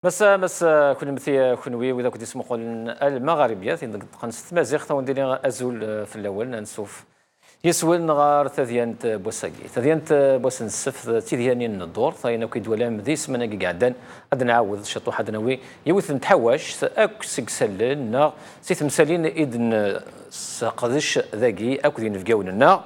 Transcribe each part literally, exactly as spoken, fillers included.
مسا مسا كل مثي كنوي واذا كنت اسمو المغاربيه قنصت مازيغ تو ندير ازول في الاول نسوف يسول نغار تذيانت بوساكي تذيانت بوسنسف تيدياني الدور ثاينا كيدولا مدي سمنا قاعدان غاد نعاود شطو حد نوي يوث نتحواش اك سكسلنا سيت مسالين اذن ساقدش ذاكي اكو دين فكاوننا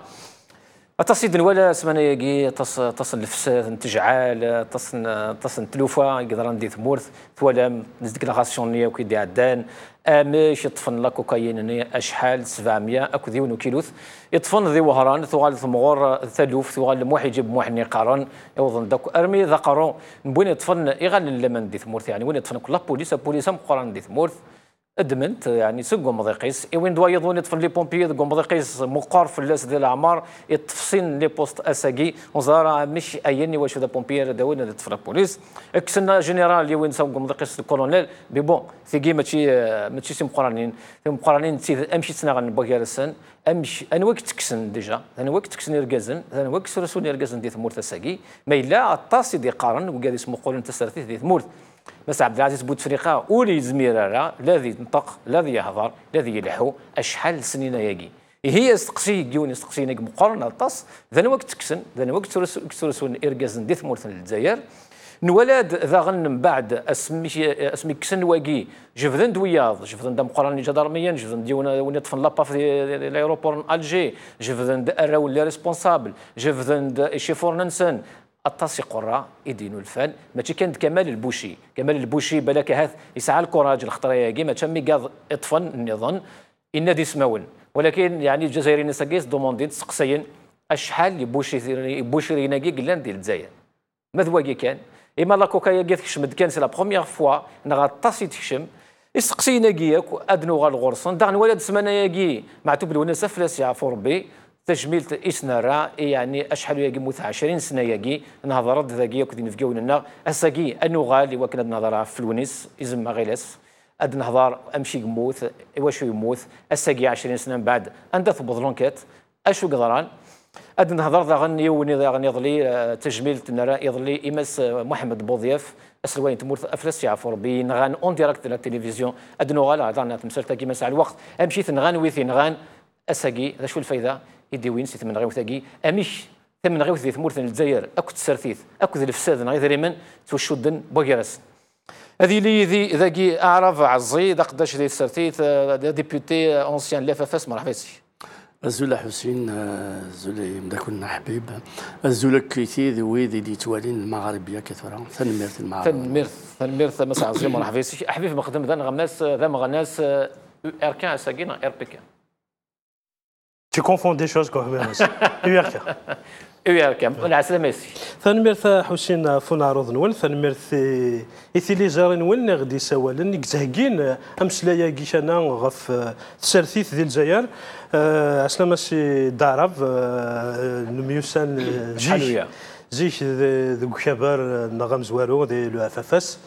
تصيد ولا سمانه يجي تص تصل الفساد تجعل تصن تصن تلوفا يقدر عندي ثمورث ثوالام ديكلاراسيون نيا وكيدي عدان اماش يطفن لا كوكايين اشحال سبعمية اكو ديون كيلوث يطفن ذي وهران ثوال ثمغور ثلوف ثوال موح يجيب موح نقارن يوضن داك ارمي ذقرون نبون يطفن يغال لما ندي ثمورث يعني وين يطفن كل بوليس بوليس مقرن دي ثمورث ادمنت يعني سكو مضيقيس وين دوا يظن يطفن لي بومبيي دكو مضيقيس مقار في اللاس ديال العمار يتفصين لي بوست اساكي وزارة مش ايني واش هذا بومبيير هذا وين تفرا بوليس اكسنا جنرال وين ساو مضيقيس الكولونيل بي بون ثيكي ماشي ماشي سي مقرنين مقرنين امشي تسناغ بوكيرسن امشي انا وقت تكسن ديجا انا وقت تكسن يركازن انا وقت رسول يركازن دي ثمورت اساكي ما الا الطاسي دي قارن وقال اسمه قولن تسرتي دي ثمورت بس عبد العزيز بوتفريقه ولي زميراره الذي ينطق الذي يهضر الذي يلحو اشحال سنين ياكي هي استقسي جوني استقسينا مقارنه الطاس ذا وقت تكسن ذا وقت رسول اركازن دي ثمورت الجزائر نولاد ذا غن من بعد اسمي اسمي كسن واقي جفدن دوياض جفدن دا مقرني جدارميا جفدن ديونا ونطفن لابا في الايروبور الجي جفدن دا الراو اللي ريسبونسابل جفدن دا شيفور ننسن الطاسي قرا يدينوا الفن ماشي كانت كمال البوشي كمال البوشي بلاك هاث يسعى الكوراج الخطريه كيما تشمي قاض اطفن النظام ان دي سماون ولكن يعني الجزائريين ساكيس دوموندين تسقسيين اشحال بوشي بوشي ريناكي قلان ديال الجزائر ماذا كان اما لا كوكايا كيف كشمد كان سي لا بروميير فوا نغا الطاسي تكشم يسقسينا كياك ادنو غا الغرسون داغ ولاد سمانه ياكي معتوب الوناسه فلاس يعفور بي تجميل إسنارا يعني أشحال ياكي موت عشرين سنة ياكي نهضرت ذاكي كنت نفكاون لنا أساكي أنوغال اللي وكنا نهضر في الونيس إزم غيلاس أد نهضر أمشي يموت واش يموت أساكي عشرين سنة من بعد أنت ثبض لونكات أشو قدران أد نهضر ذا غني يوني ذا غني يضلي تجميل تنرا يضلي إماس محمد بوضياف أسلوين تمورث أفلس يعفر بي نغان أون ديراكت لا تلفزيون أد نوغال عطانا تمثلتا كيما ساعة الوقت أمشي نغان ويثي نغان أساكي ذا شو الفايدة يدي وين سيت من غير ثاقي اميش ثمن غير ثي ثمورث الجزائر اكو تسرثيث اكو الفساد غير دريمن توشدن بوغيرس هذه لي ذي ذاكي اعرف عزي ذا قداش دي السرثيث ديبيوتي اونسيان لاف اف اس مرحبا سي الزول حسين الزول مداكلنا حبيب الزول كيتي ذوي ذي دي توالين المغاربيه كثره ثنميرث المغرب ثنميرث ثنميرث مسا عزي مرحبا سي حبيب مقدم ذا غناس ذا مغناس ار كان ساكين ار بي كان Tu confonds des choses quand même. U R K. U R K. العسلامة ميسي. ثنميرث حسين فناروض نول ثنميرث إثيلي جارين وين غدي سوالن يكزهكين أمسلايا كيشانا غف تسرثيث ذي الجزائر عسلامة سي دارب نميوسان جيش جيش ذو كبار نغم زوارو ذي لو اف اف اس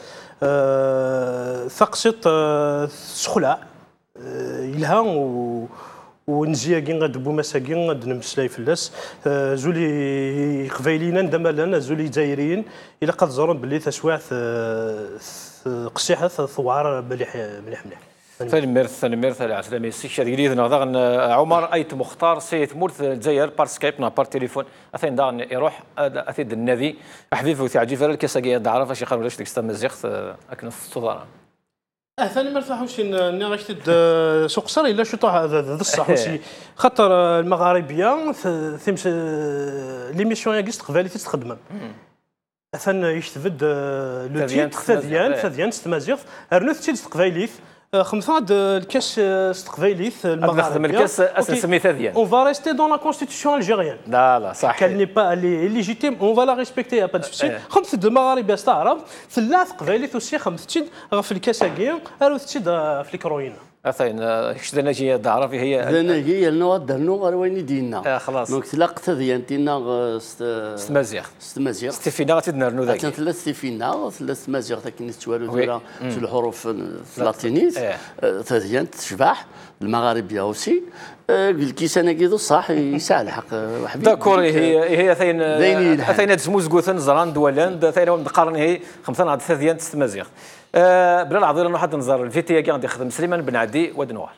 ثقسط سخلع إلهام و ونجي كين غاد بو مساكين غاد نمسلاي فلاس زولي قبايلينا ندمالنا زولي جزائريين الا قد زورون باللي تسواعث قسيحه ثوار مليح مليح مليح ثالميرث ثالميرث على عسلامة سي شريري نغضغن عمر ايت مختار سيت مورث الجزائر بار سكايب نا بار تليفون اثين داغن يروح اثيد النادي حبيب وتعجي فرا الكاساكي دعرف اش يقرب لاش ديك مزيغ اكن الصداره ثاني مرة حوشين نغشت سوق صار إلا شو طاح هذا الصح وشي خاطر المغاربية ثمس ليميسيون ياكس قبالي تستخدم أثن يشتفد لو تيت ثديان ثديان ستمازيغ أرنوث تيت قباليث خمسة الكاس استقباليث المغاربية نخدم الكاس اسمي ثديان on va rester dans la constitution algérienne لا لا صح qu'elle n'est pas légitime on va la respecter y a pas de souci خمسة المغاربة استعرب ثلاث قباليث وسي خمسة في الكاساكية أروث تيد في الكروينة اثين كشدنا جي دعرفي هي انا هي النوع درنو غير وين دينا خلاص دونك تلاقت ديالنا ستمازيغ ستمازيغ ستيفينا غتدنرنو ذاك ثلاث ستيفينا ثلاث مازيغ تاكين توالو ديال الحروف اللاتينيت ثديان تشبح المغاربيه اوسي قلت انا كيدو صح يسال الحق حبيبي داكور هي هي ثين ثين تزموز كوثن زران دولان ثين نقارن هي خمسة عاد ثديان ستمازيغ أه بلا العظيم انه حد نظر الفيتيا كي غادي يخدم سليمان بن عدي ودنوار.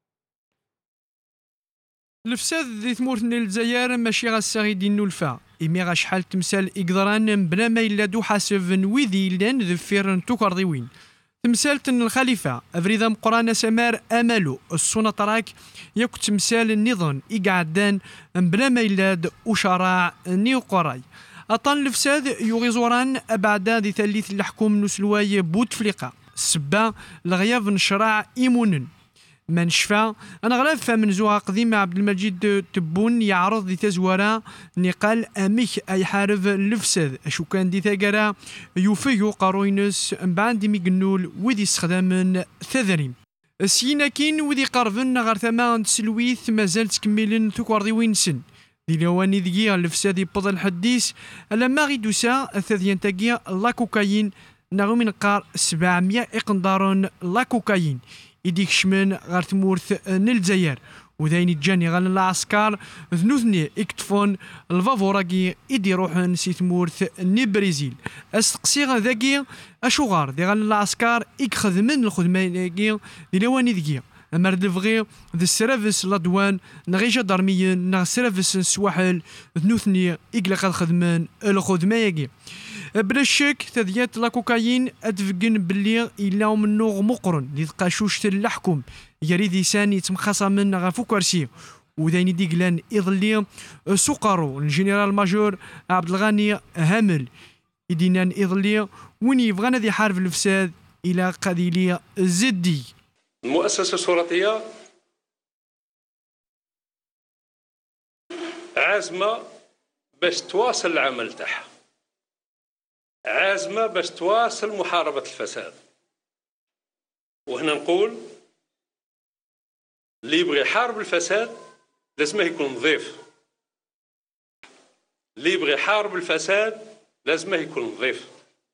الفساد ذي ثمورتنا الجزائر ماشي غاساغي دينو الفا إمي غا شحال تمثال إقدران بلا ما إلا دو حاسب ويذي لان ذفير توكرديوين تمثال تن الخليفة أفريدا مقرانا سمار أمالو الصونة طراك ياك تمثال النظام إقعدان بلا ما إلا وشراع نيو قراي أطان الفساد يغيزوران بعد ذي ثالث الحكوم نسلواي بوتفليقة السبا الغياب نشراع إيمونن ما نشفى انا غلاف من زوها قديم عبد المجيد تبون يعرض دي تزوارا نقال اميك اي حارب الفساد اشو كان دي ثاقرا يوفيو قاروينس من بعد دي ميقنول ودي استخدام ثذريم السيناكين ودي قربن غير ثمان سلويث مازال تكملن ثكوردي وينسن دي لواني دقيقة الفساد يبض الحديث لما غيدوسا الثذيان تاقيا لا كوكايين نغو من قار سبعمية اقندارون لا كوكايين يديك شمن غير تمورث نلزاير وذاين جاني غال العسكر ذنوثني اكتفون الفافوراكي يدي روحن سي تمورث ني بريزيل استقسي ذاكي اشوغار دي غال العسكر يخدمن الخدمه دي لواني دقيقه اما دفغي ذا السيرفيس لادوان نغيجا درميين نغ سيرفيس سواحل ذنوثني يقلق الخدمان الخدمه ياكي بلا شك تذيات لا كوكايين ادفقن باللي الا منو مقرن اللي تقاشوش الحكم يريد ثاني تمخاصمن غافو كرسي وداين ديكلان يظلي سوقارو الجنرال ماجور عبد الغني هامل يدينان يظلي وين يبغانا ذي حارب الفساد الى قديلي زدي. المؤسسه الشرطيه عازمه باش تواصل العمل تاعها، عازمة باش تواصل محاربة الفساد. وهنا نقول اللي يبغي يحارب الفساد لازمه يكون نظيف، اللي يبغي يحارب الفساد لازمه يكون نظيف.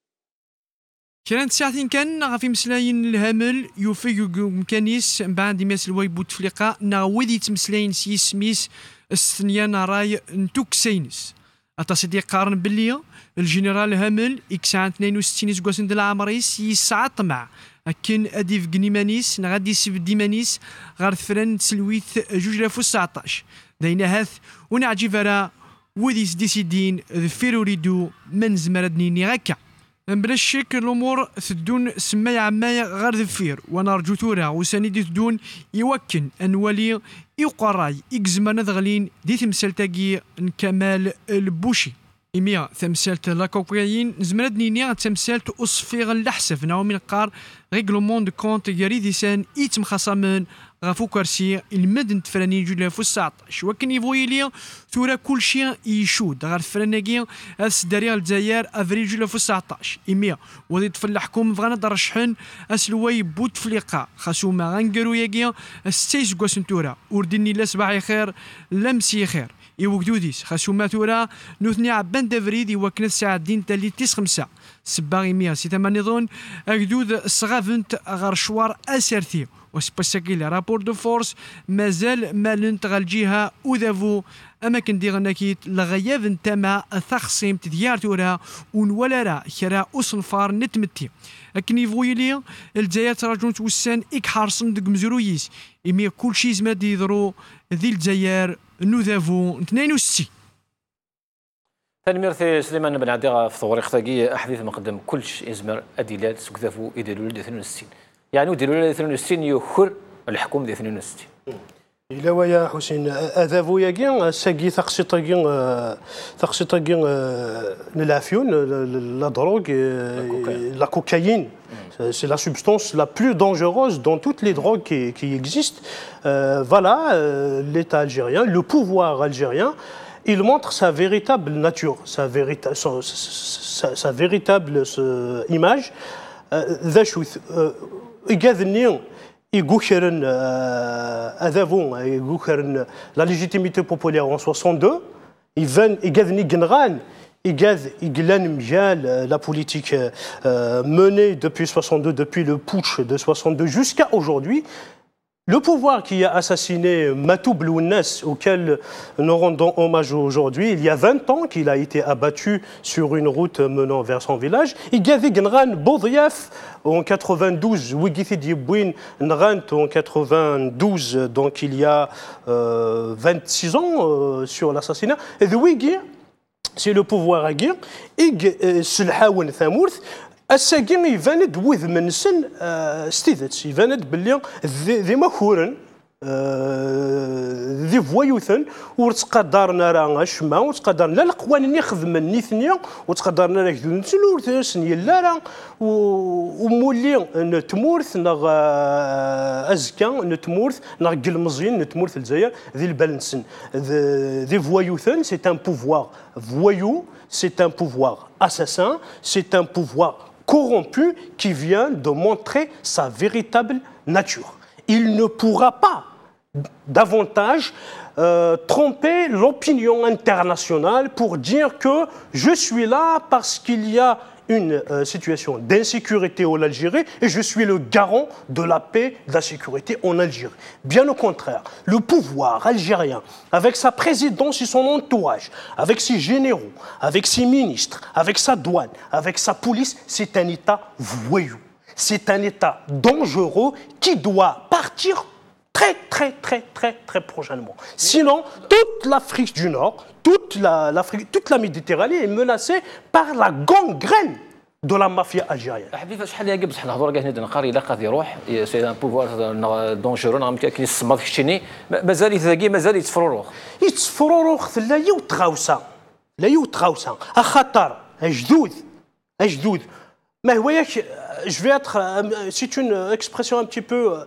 كانت ساعتين كان غافي مسلاين الهامل يوفي مكانيس بعد ماس الواي بوتفليقة ناودي تمسلاين سيس سميس الثنيان راي نتوك سينس أتصدي قارن باللي الجنرال هامل إكسان اثنين وستين سكواسن ديال العمريس يسعى طمع أكن أديف قنيمانيس نغادي سيف ديمانيس غار ثفران تسلويث جوج لاف وتسعطاش داينا هاث ونعجي فرا وديس ديسيدين ذفيرو ريدو من زمردنيني غاكا بلا الشك الامور تدون سمايا عمايا غير ذفير ونرجو تورا وساندي تدون يوكن ان ولي يقراي يكزمرنا ذغلين دي تمثال تاقي كمال البوشي إميا تمثالت لا كوكايين زمرد نينيا تمثالت أصفيغ اللحسف ناو من قار ريغلومون دو كونت يريد سان إيتم خاصامن غافو كرسي المدن تفرانين جوج في الساعطاش وكن يفوي لي ثورا كل شيء يشود غير فرناكي السداري الجزائر افريل جوج في الساعطاش إميا وذي تفلحكم بغانا درشحن اسلواي بوتفليقه خاصوما غنقرو ياكيا السيس كواسنتورا وردني لا صباحي خير لمسي خير يوكدوديس خاصوما ثورا نوثني عبان دافريد يوكن الساعه دين تالي تيس خمسه سباغي مية سي ثمانية نظن اكدود الصغافنت غير شوار اسرتي وسباساكي لي رابور دو فورس مازال مالنت غا الجهه وذافو اماكن دي غناكيت لغياب نتاما تخصيم تديار تورا ولا راه كرا اصنفار نتمتي لكن يفوي لي الجزائر تراجون توسان اك حارسن دك مزرويس يمي كلشي زماد يضرو ذي الجزائر نوذافو اثنين وستين. ثاني ميرثي سليمان بن عدي في ثوريق ثاقي احاديث مقدم كلش ازمر اديلات سكذافو يديروا ل اثنين وستين يعني وديروا ل اثنين وستين يخر الحكومه ديال اثنين وستين. إلا ويا حسين أذابو ياكين ساقي ثقسي طاقين ثقسي طاقين العفيون لا دروغ لا كوكايين c'est la substance la plus dangereuse dans toutes les drogues qui, qui existent. Euh, voilà, euh, l'État algérien, le pouvoir algérien, il montre sa véritable nature, sa, vérita sa, sa, sa véritable sa, image. ذا شو يقاذني يقوكرن أذابون يقوكرن la légitimité populaire en soixante-deux يقاذني جنغان يقاذ يقلان مجال la politique menée depuis soixante-deux, depuis le putsch de soixante-deux jusqu'à aujourd'hui. Le pouvoir qui a assassiné Matou Blounes, auquel nous rendons hommage aujourd'hui, il y a vingt ans qu'il a été abattu sur une route menant vers son village. Il y avait Gnran Boudriaf en quatre-vingt-douze, Wigithid Yibouin Nrant en quatre-vingt-douze, donc il y a euh, vingt-six ans euh, sur l'assassinat. Et Wigui, c'est le pouvoir à guerre. Et Selhaouen Thamourth. الساقين يفاند وذ من سن ستيدتس يفاند باللي ذي مكورن ذي فوايوثن وتقدرنا راه شما وتقدرنا لا القوانين يخدم نيثنيا وتقدرنا راه كذو نتلور ثسني لا راه ومولي نتمورث نغ ازكا نتمورث نغ المزيان نتمورث الجزائر ذي البالنسن ذي فوايوثن سي ان بوفوار فوايو c'est un pouvoir assassin, c'est un pouvoir corrompu qui vient de montrer sa véritable nature. Il ne pourra pas davantage euh, tromper l'opinion internationale pour dire que je suis là parce qu'il y a une euh, situation d'insécurité en Algérie et je suis le garant de la paix et de la sécurité en Algérie. Bien au contraire, le pouvoir algérien, avec sa présidence et son entourage, avec ses généraux, avec ses ministres, avec sa douane, avec sa police, c'est un État voyou. C'est un État dangereux qui doit partir très, très, très, très, très prochainement. Sinon, toute l'Afrique du Nord, toute la, l'Afrique, toute la Méditerranée est menacée par la gangrène de la mafia algérienne. حبيبي شحال يا بصح نهضروا كاع هنا نقاري لا قاضي يروح سي ان بوفوار دونجورو نعم كاين الصماد كشتيني مازال يثاقي مازال يتفروروخ يتفروروخ لا يوتغاوسا لا يوتغاوسا خاطر اجدود اجدود ما هو ياك جو في اتر سي اون اكسبرسيون ان بتي بو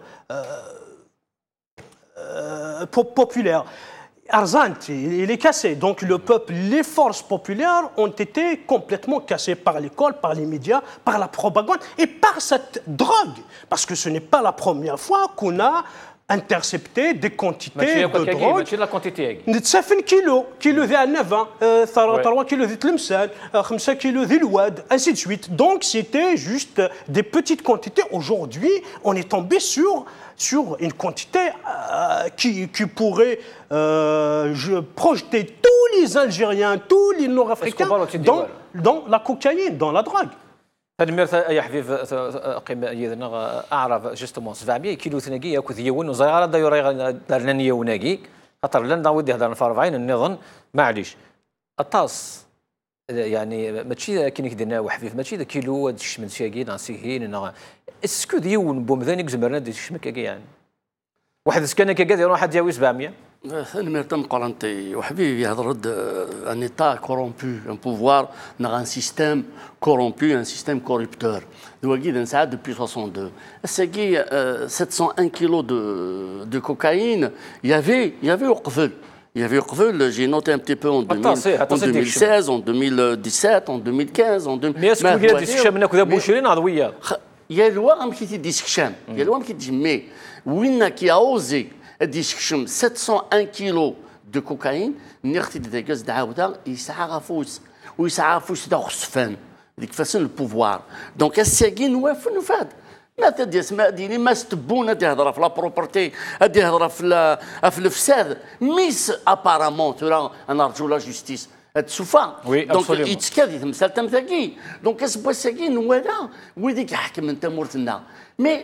populaire. Arzant, il est cassé. Donc le peuple, les forces populaires ont été complètement cassées par l'école, par les médias, par la propagande et par cette drogue. Parce que ce n'est pas la première fois qu'on a intercepté des quantités de drogue. نتسافن كيلو كيلو ذي عنفة ثلاثة كيلو ذي تلمسان خمسة كيلو ذي الواد ainsi de suite. Donc c'était juste des petites quantités. Aujourd'hui, on est tombé sur sur une quantité euh, qui, qui pourrait euh, je, projeter tous les Algériens, tous les Nord-Africains dans, dans la cocaïne, dans la drogue. تدمير يا حبيب قيم يدنا اعرف جوستومون سبعمية كيلو ثناقي ياكل يون وزغاره داير دارنا يوناقي خاطر لن داود هذا الفرفعين النظن معليش الطاس يعني ماشي كي درنا وحفيف ماشي كيلو هاد الشمن شاكي ناسيهين اسكو ديون بومذانيك زمرنا دي الشمكه يعني واحد سكان كي قال واحد ياوي سبعمية ثاني تم قرنتي وحبيبي هذا الرد ان ايتا كورومبو ان بوفوار ان سيستيم كورومبو ان سيستيم كوربتور دواكيد نساعد دوبي soixante-deux الساقي sept cent un kilos de de cocaïne il y avait il y avait وقفل il y avait وقفل j'ai noté un petit peu en deux mille seize en deux mille dix-sept en deux mille quinze en deux mille mais est-ce que il y a des شامنا كذا بوشرين عضويه يا لوا ام كي تدي سكشام يا لوا ام كي تجمي وين كي اوزي ديسكشم sept cent un kilos de cocaïne نيختي داكاز دعاودا يسعى غفوس ويسعى فوس دا خصفان ديك فاسن البوفوار دونك الساقي نواف نفاد ما تدي اسماء ديني ما ستبونا دي هضره في لا بروبرتي دي هضره في في الفساد ميس ابارامون ترى انا نرجو لا جوستيس تسوفا دونك يتكادي تمثال تمثاكي دونك اسبوا الساقي نوالا ويديك يحكم انت مورتنا مي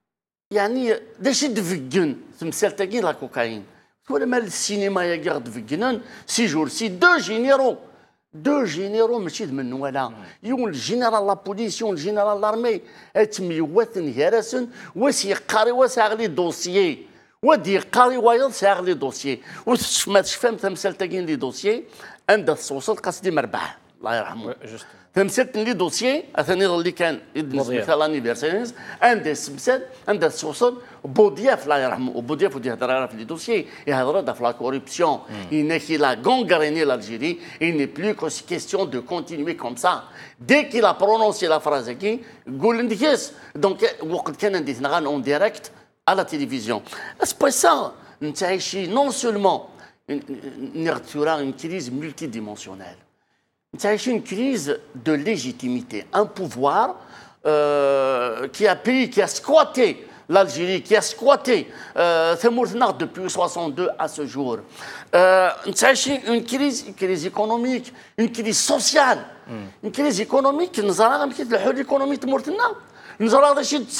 يعني داش دفكن تمثال تاكي لا كوكايين ولا مال السينما يا كاع دفكنن سي جور سي دو جينيرو دو جينيرو ماشي من ولا يون الجينيرال لا بوليس يون الجينيرال لارمي اتمي وثن هرسن وسي قاري وساغلي دوسيي ودي قاري وايض ساغلي دوسيي وش ما تفهم تمثال تاكي لي دوسيي عندها توصل قصدي مربح الله يرحمه تمثلت لي دوسيي اثني اللي كان مثال انيفرسيرز عندها سمسات عندها توصل بودياف الله يرحمه وبودياف ودي هضره في لي دوسيي يهضر في لا كوربسيون ينكي لا غونغريني l'Algérie il n'est plus question de continuer comme ça dès qu'il a prononcé la phrase كي قول لك يس دونك وقت كان ندير نغان اون ديريكت على la télévision c'est pas ça نتعيشي non seulement une crise multidimensionnelle. C'est une crise de légitimité. Un pouvoir euh, qui a pris, qui a squatté l'Algérie qui a squatté euh, depuis soixante-deux à ce jour. Euh, une crise, une crise économique, une crise sociale, une crise économique. Nous avons l'économie de Mourtena. Nous avons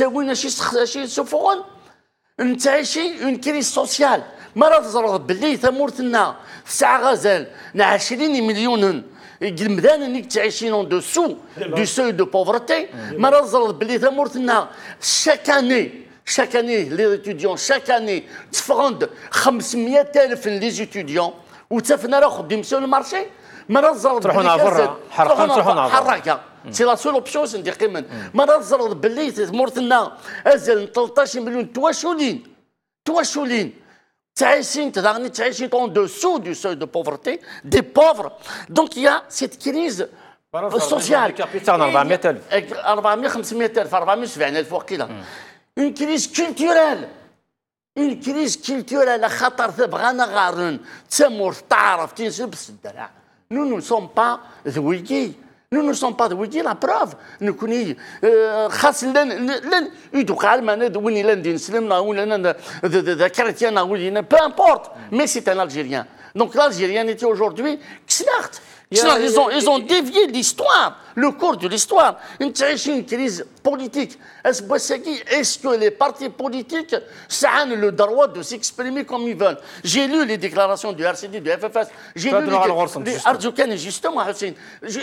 une crise sociale. ما راه تزرد باللي ثمورتنا ساعة غزال عشرين مليون المدان اللي تعيشين اون دوسو دو سوي دو بوفرتي ما راه تزرد باللي ثمورتنا شاك اني شاك اني لي اتيديون شاك اني تفرند خمسمية ألف لي اتيديون وتفنا راه خدي يمشيو للمارشي ما راه تزرد تروحوا برا حرقا تروحوا حركه سي لا سول اوبسيون سندي قيمن ما راه تزرد باللي ثمورتنا ازال ثلاثة عشر مليون تواشولين تواشولين تعيشين تدغني تعيشين en dessous du seuil de pauvreté, des pauvres. Donc il y a cette crise sociale. أربعمية ألف أربعمية خمسمية ألف أربعمية وسبعين ألف وقيلا. Une crise culturelle. Une crise culturelle خطر تبغانا غارن تسمور تعرف تنسب الدرع. Nous ne sommes pas ذويكي. Nous ne sommes pas ذويكي la preuve. نكوني خاص لن لن يدوق المانا وين لن نسلمنا ولا ذكرتينا ولا peu importe. Mais c'est un Algérien. Donc l'Algérien était aujourd'hui Ksnacht. Ils ont, ils ont dévié l'histoire, le cours de l'histoire. Une crise politique. Est-ce que les partis politiques ont le droit de s'exprimer comme ils veulent? J'ai lu les déclarations du R C D, du F F S. J'ai lu les Ardoukan, justement, Hussein.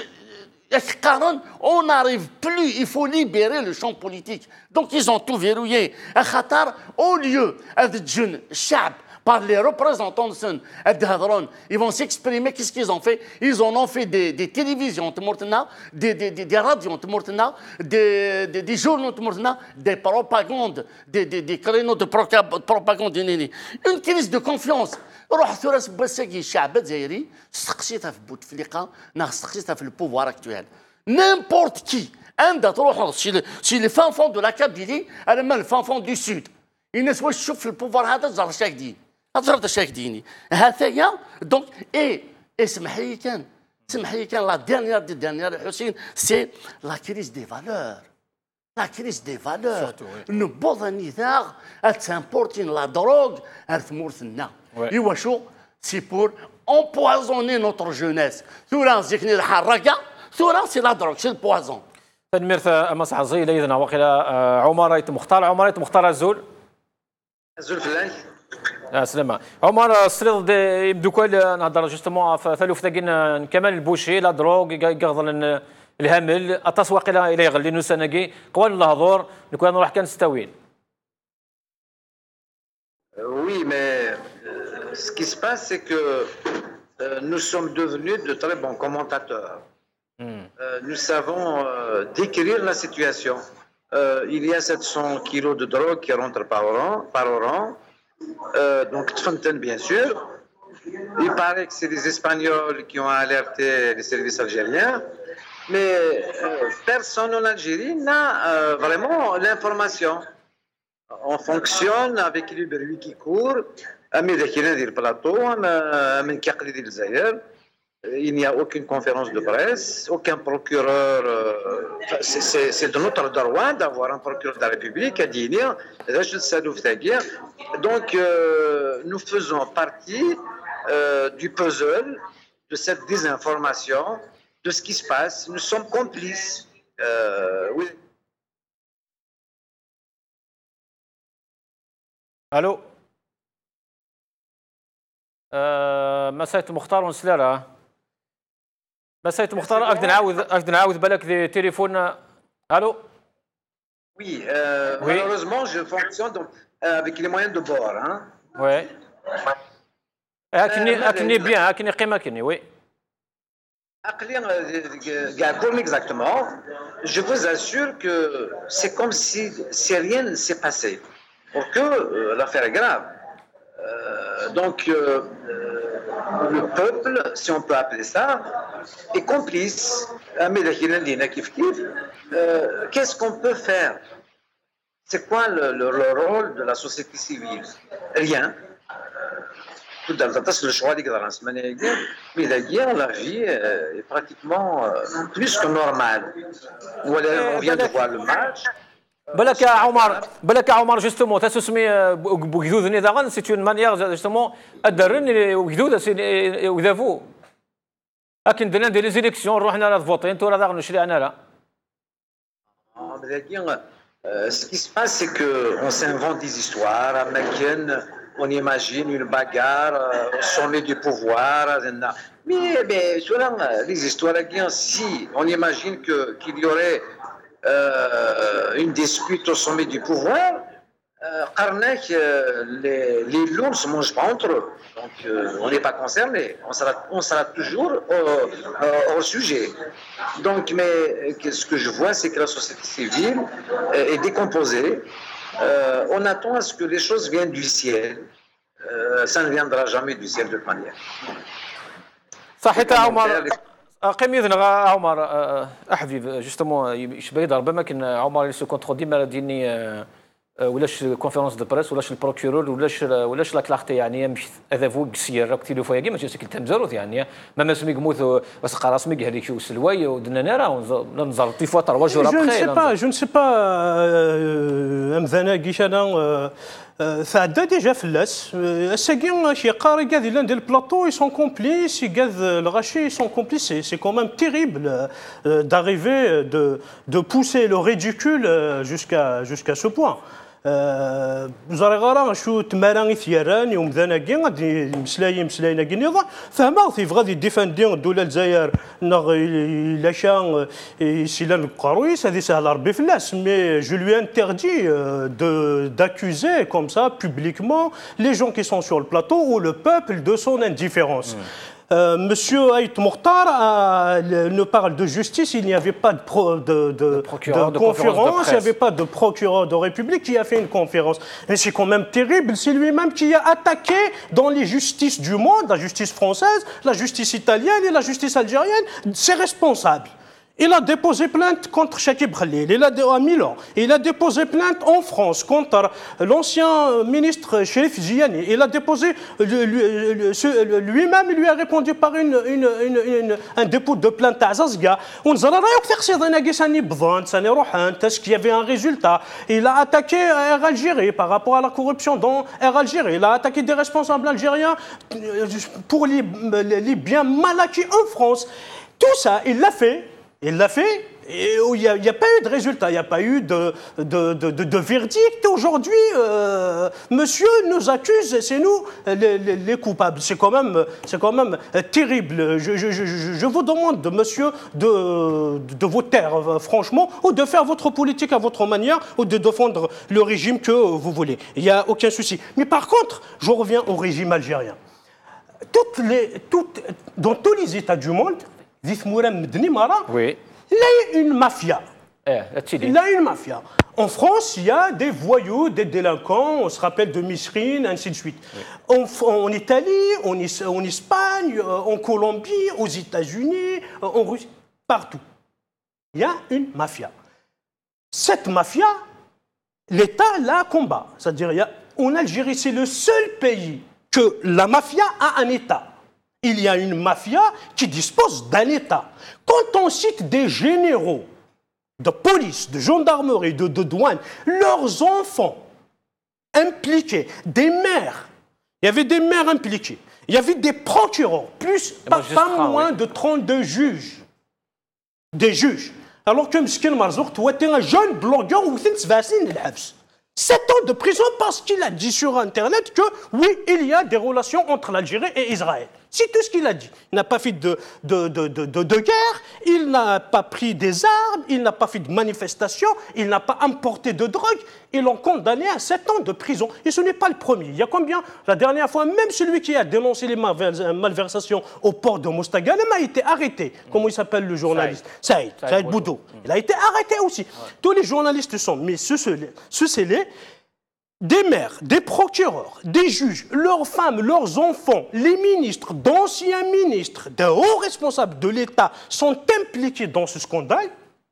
On n'arrive plus, il faut libérer le champ politique. Donc ils ont tout verrouillé. Au lieu de jeunes, chab, par les représentants de Sun, ils vont s'exprimer. Qu'est-ce qu'ils ont fait? Ils en ont fait des, des télévisions, des, des, des, des radios, des, des, des journaux, des propagandes, des, des, des créneaux de propagande. Une crise de confiance. روح ثراس بساقي الشعب الجزائري استقصيتها في بوتفليقه نا استقصيتها في البوفوار اكتويل نيمبورت كي عندها تروح شي شي لي فان فون دو لا كابيلي على ما الفان فون دو سود الناس واش تشوف في البوفوار هذا زهر شاكدين زهر شاكديني هذايا دونك اي اسمح لي كان اسمح لي كان لا ديرنيير دي ديرنيير حسين سي لا كريز دي فالور La crise des valeurs. Une bonne idée, c'est important la drogue, c'est pour empoisonner notre jeunesse. C'est la drogue, c'est le poison. تدمير أمس حظي إذن وقيل عمر ريت مختار عمر ريت مختار الزول الزول فلاي اه سلامة عمر السريض يبدو كل نهضر جوستومون ثالوث تاكين كمال البوشي لا دروغ يقضل الهمل التسويق الى الى يغلي نسناكي قوال الهضور نكون نروح كان ستاوين. Oui, mais euh, ce qui se passe, c'est que euh, nous sommes devenus de très bons commentateurs. Mm. Euh, nous savons euh, décrire la situation. Euh, il y a sept cents kilos de drogue qui rentrent par an, par an. Euh, donc Tfontaine, bien sûr. Il paraît que c'est des Espagnols qui ont alerté les services algériens. Mais euh, personne en Algérie n'a euh, vraiment l'information. On fonctionne avec le bruit qui court. Il n'y a aucune conférence de presse, aucun procureur. Euh, c'est de notre droit d'avoir un procureur de la République à dire. Donc, euh, nous faisons partie euh, du puzzle de cette désinformation. De ce qui se passe, nous sommes complices. Euh, oui. الو آه مسايت مختار ونسلالة مسايت مختار اقدر نعاود اقدر نعاود بالك ذي تليفون الو Oui, euh, oui, malheureusement je fonctionne donc, euh, avec les moyens de bord hein. Oui. هاكني هاكني بيان هاكني قيمة كني وي Comme exactement, je vous assure que c'est comme si, si rien ne s'est passé. Pour que euh, l'affaire est grave. Euh, donc, euh, le peuple, si on peut appeler ça, est complice. Euh, Qu'est-ce qu'on peut faire? C'est quoi le, le, le rôle de la société civile? Rien. Le choix des grands mais d'ailleurs la vie est pratiquement plus que normale. On vient de voir le match. بالك عمر بالك عمر جوستومون تسمي بوجدود نيداغن سي اون مانيير جوستومون ادرن وجدود وذافو لكن درنا دي لي زيليكسيون روحنا راه فوتين تو راه نشري انا راه Ce qui se passe, c'est qu'on s'invente des histoires américaines, on imagine une bagarre au sommet du pouvoir. Mais, mais selon les histoires, si on imagine que, qu'il y aurait euh, une dispute au sommet du pouvoir, Karnak, les, les loups ne se mangent pas entre eux. Donc euh, on n'est pas concerné, on sera, on sera toujours au, au, au sujet. Donc, mais ce que je vois, c'est que la société civile est décomposée. Euh, on attend à ce que les choses viennent du ciel. Euh, ça ne viendra jamais du ciel de toute manière. صحيت عمر قيم يذنغ عمر احبيب جوستومون يشبه ربما كان عمر يسو كونترودي ما ديني ولاش كونفيرونس دو بريس ولاش البروكيرور ولاش ولاش لا كلاختي يعني مش هذا فوق سير راك تيلو فيا ماشي سكل تمزروت يعني ما ما سمي قموت بس قراص مي هذيك شو سلواي ودنا راه نزر طيفوا تروا جور ابخي جو نسي با جو نسي با امذانا كيش انا ثعدا ديجا فلاس الساكين شي قاري كاع ديال ديال البلاطو اي سون كومبليس كاع الغاشي اي سون كومبليس سي كون ميم تيريبل d'arriver de de pousser le ridicule jusqu'à jusqu'à ce point. زاري غارا شو تمارا ثيران يوم ذاناكي غادي مسلاي مسلاينا كي نظام فهما في غادي ديفاندي الدوله الجزائر نغ لاشان سيلان القرويس هذه سهل ربي فلاس مي جو لوي انتردي de d'accuser comme ça publiquement les gens qui sont sur le plateau ou le peuple de son indifférence. Euh, Monsieur Aït Mokhtar ne parle de justice, il n'y avait pas de, pro, de, de, de, de, de conférence, il n'y avait pas de procureur de République qui a fait une conférence. Mais c'est quand même terrible, c'est lui-même qui a attaqué dans les justices du monde, la justice française, la justice italienne et la justice algérienne, ses responsables. Il a déposé plainte contre Chakib Khalil, il a à Milan. Il a déposé plainte en France contre l'ancien ministre Chérif Ziani. Il a déposé, lui-même, il lui a répondu par une, une, une, une, un dépôt de plainte à Zazga. On nous a est-ce qu'il y avait un résultat? Il a attaqué Air Algérie par rapport à la corruption dans Air Algérie. Il a attaqué des responsables algériens pour les, les biens mal acquis en France. Tout ça, il l'a fait. Il l'a fait et il n'y a, a pas eu de résultat, il n'y a pas eu de, de, de, de, de verdict. Aujourd'hui, euh, monsieur nous accuse, c'est nous les, les, les coupables. C'est quand même, c'est quand même terrible. Je, je, je, je vous demande, monsieur, de, de vous taire, franchement, ou de faire votre politique à votre manière, ou de défendre le régime que vous voulez. Il n'y a aucun souci. Mais par contre, je reviens au régime algérien. Toutes les, toutes, dans tous les États du monde, oui. Il y a une mafia. Il y a une mafia. En France, il y a des voyous, des délinquants, on se rappelle de Misrine, ainsi de suite. Oui. En, en Italie, en, en Espagne, en Colombie, aux États-Unis, en Russie, partout. Il y a une mafia. Cette mafia, l'État la combat. C'est-à-dire, il y a, en Algérie, c'est le seul pays que la mafia a un État. Il y a une mafia qui dispose d'un État. Quand on cite des généraux de police, de gendarmerie, de, de douane, leurs enfants impliqués, des maires, il y avait des maires impliqués, il y avait des procureurs, plus pas, pas moins oui. de trente-deux juges. Des juges. Alors que Mskin Marzouk, tu es un jeune blogueur ou tu sept ans de prison parce qu'il a dit sur Internet que oui, il y a des relations entre l'Algérie et Israël. C'est tout ce qu'il a dit. Il n'a pas fait de, de, de, de, de, de guerre, il n'a pas pris des armes, il n'a pas fait de manifestation, il n'a pas importé de drogue. Ils l'ont condamné à sept ans de prison. Et ce n'est pas le premier. Il y a combien? La dernière fois, même celui qui a dénoncé les malversations au port de Mostaganem a été arrêté. Comment il s'appelle le journaliste? Saïd. Saïd, Saïd Boudou. Il a été arrêté aussi. Ouais. Tous les journalistes sont mis ce scellés. Des maires, des procureurs, des juges, leurs femmes, leurs enfants, les ministres, d'anciens ministres, de hauts responsables de l'État sont impliqués dans ce scandale.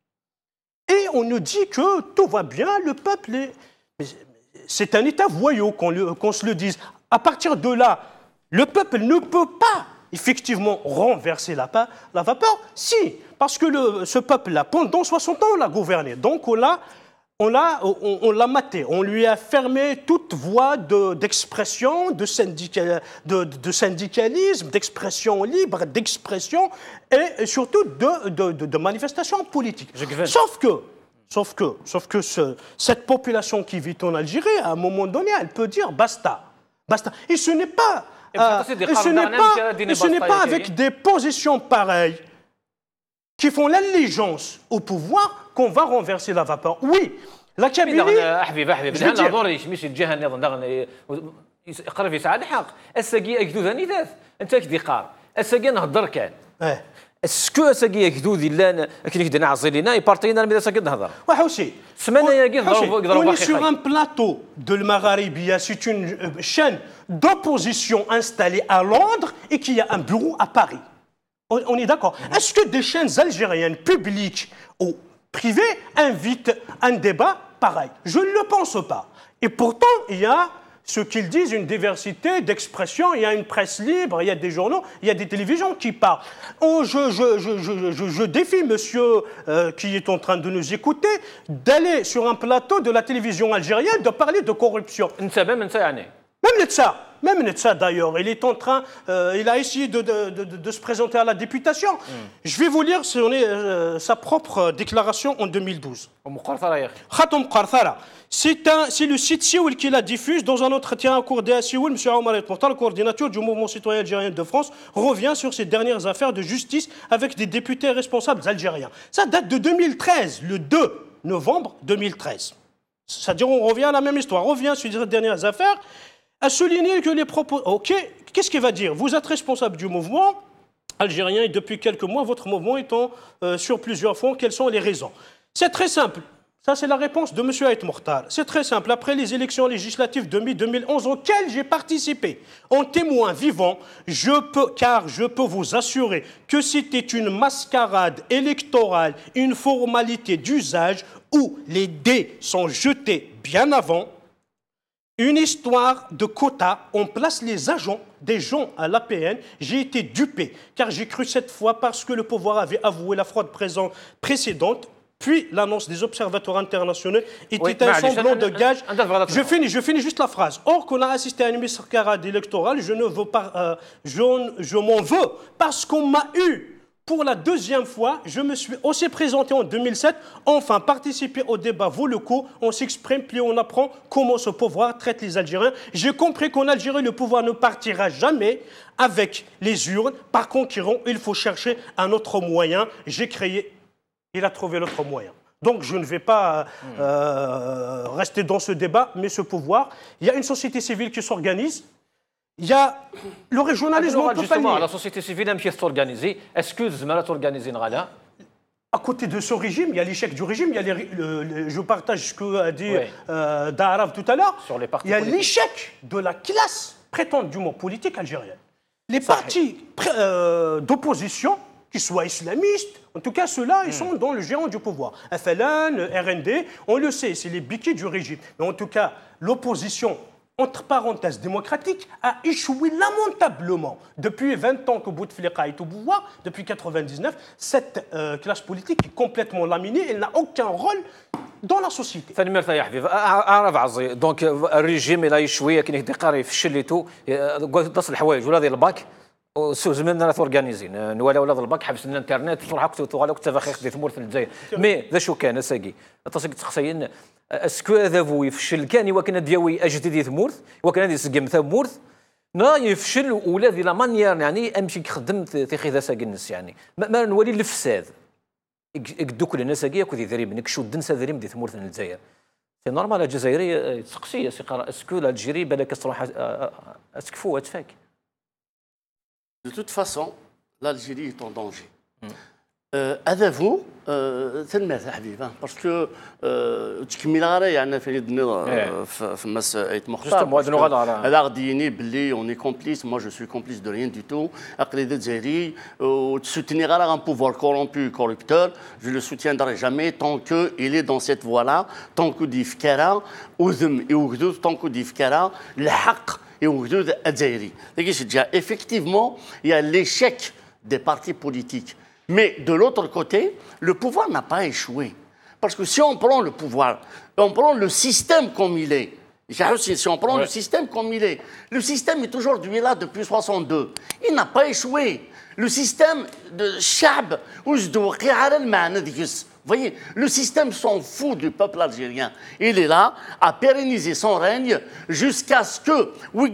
Et on nous dit que tout va bien, le peuple est... C'est un État voyou, qu'on, le, qu'on se le dise. À partir de là, le peuple ne peut pas effectivement renverser la, la vapeur. Si, parce que le, ce peuple-là, pendant soixante ans, on l'a gouverné. Donc on l'a on l'a on, on l'a maté, on lui a fermé toute voie de, d'expression, de, syndical, de, de syndicalisme, d'expression libre, d'expression et surtout de, de, de, de manifestation politique. Sauf que, sauf que, sauf que ce, cette population qui vit en Algérie, à un moment donné, elle peut dire basta, basta. Et ce n'est pas, euh, et ce n'est pas, et ce n'est pas avec des positions pareilles qui font l'allégeance au pouvoir qu'on va renverser la vapeur. Oui, la Kabylie... حبيبي حبيبي لا نهضريش مش الجهه نظن يقرب يسعد حق الساقي اكدود انيثاث انت كدي قار الساقي نهضر كان اه اسكو الساقي اكدود الا كي كدنا عزيلينا يبارطينا الميدا ساقي نهضر وحوشي سمانه يا كي نهضروا on est sur un plateau de l'Magharibia, c'est une chaîne d'opposition installée à Londres et qui a un bureau à Paris. On est d'accord. Est-ce que des chaînes algériennes publiques ou privées invitent un débat pareil? Je ne le pense pas. Et pourtant, il y a ce qu'ils disent, une diversité d'expression, il y a une presse libre, il y a des journaux, il y a des télévisions qui parlent. Oh, je, je, je, je, je, je défie monsieur euh, qui est en train de nous écouter d'aller sur un plateau de la télévision algérienne de parler de corruption. Même Netsa, même Netsa d'ailleurs, il est en train, euh, il a essayé de, de, de, de se présenter à la députation. Mm. Je vais vous lire son, euh, sa propre déclaration en deux mille douze. C'est le site Sioul qui la diffuse. Dans un entretien accordé à Sioul, M. Omar El Portal, le coordinateur du mouvement citoyen algérien de France, revient sur ces dernières affaires de justice avec des députés responsables algériens. Ça date de deux mille treize, le deux novembre deux mille treize. C'est-à-dire on revient à la même histoire, on revient sur ces dernières affaires, à souligner que les propos... Ok, qu'est-ce qu'il va dire? Vous êtes responsable du mouvement algérien et depuis quelques mois, votre mouvement est en, euh, sur plusieurs fronts. Quelles sont les raisons? C'est très simple. Ça, c'est la réponse de M. Haït Mokhtar. C'est très simple. Après les élections législatives de mai deux mille onze auxquelles j'ai participé, en témoin vivant, je peux, car je peux vous assurer que c'était une mascarade électorale, une formalité d'usage où les dés sont jetés bien avant, une histoire de quotas, on place les agents des gens à l'A P N. J'ai été dupé, car j'ai cru cette fois parce que le pouvoir avait avoué la fraude précédente, puis l'annonce des observateurs internationaux était oui, un semblant de gage. Je finis, je finis juste la phrase. Or qu'on a assisté à une mascarade électorale, je ne veux pas, euh, je, je m'en veux, parce qu'on m'a eu. Pour la deuxième fois, je me suis aussi présenté en deux mille sept, enfin participer au débat vaut le coup, on s'exprime, puis on apprend comment ce pouvoir traite les Algériens. J'ai compris qu'en Algérie, le pouvoir ne partira jamais avec les urnes. Par conquérant, il faut chercher un autre moyen. J'ai créé, il a trouvé l'autre moyen. Donc je ne vais pas euh, rester dans ce débat, mais ce pouvoir, il y a une société civile qui s'organise. Il y a le régionalisme. Alors, justement, la société civile aime s'organiser. Est-ce que Zmala t'organise là? À côté de ce régime, il y a l'échec du régime. Il y a les, le, le, je partage ce que a dit oui. euh, Daraf tout à l'heure. Il y a l'échec de la classe prétendument politique algérienne. Les Ça partis euh, d'opposition, qu'ils soient islamistes, en tout cas ceux-là, ils mmh. sont dans le géant du pouvoir. F L N, R N D, on le sait, c'est les béquilles du régime. Mais en tout cas, l'opposition, entre parenthèses, démocratique, a échoué lamentablement. Depuis vingt ans que Bouteflika est au pouvoir, depuis quatre-vingt-dix-neuf, cette euh, classe politique est complètement laminée, elle n'a aucun rôle dans la société. Donc, le régime il a échoué, كاين هذه قاري فشلته تصل الحوايج ولا ديال الباك سو زماننا تورغانيزين نوالا ولا الباك حبسنا الانترنت تروحوا تغالوا كتفاخيخ ديال ثمور في الجزائر مي ذا شو كان ساقي تصيق تخسين اسكو هذا هو يفشل كان وكان دياوي اجددي ثمورث وكان هذه سقم ثمورث نا يفشل ولا دي لا مانيير يعني امشي كخدم في خذا ساقي الناس يعني ما نولي الفساد يقدوك الناس ساقي كودي ذريب نك شو دنسا ذريب دي ثمورث الجزائر سي نورمال الجزائري تسقسيه سي قرا اسكو الجزائري بالك تروح اسكفو تفاك. De toute façon, l'Algérie est en danger. هذا هو تنمات حبيبه باسكو تكمل غير يعني في يدنا في مس ايت مختار هذا غادي يني بلي اوني كومبليس مو جو سوي كومبليس دو ريان دو تو اقليد الجزائري وتسوتيني غير ان بوفوار كورompu corrupteur je le soutiendrai jamais tant que il est dans cette voie là tant que دي فكره وذم يوجدوا tant que دي فكره الحق يوجدوا الجزائري effectivement il y a l'échec des partis politiques. Mais de l'autre côté, le pouvoir n'a pas échoué. Parce que si on prend le pouvoir, on prend le système comme il est, si on prend ouais. le système comme il est, le système est aujourd'hui là depuis soixante-deux. Il n'a pas échoué. Le système de Chab, vous voyez, le système s'en fout du peuple algérien. Il est là à pérenniser son règne jusqu'à ce que,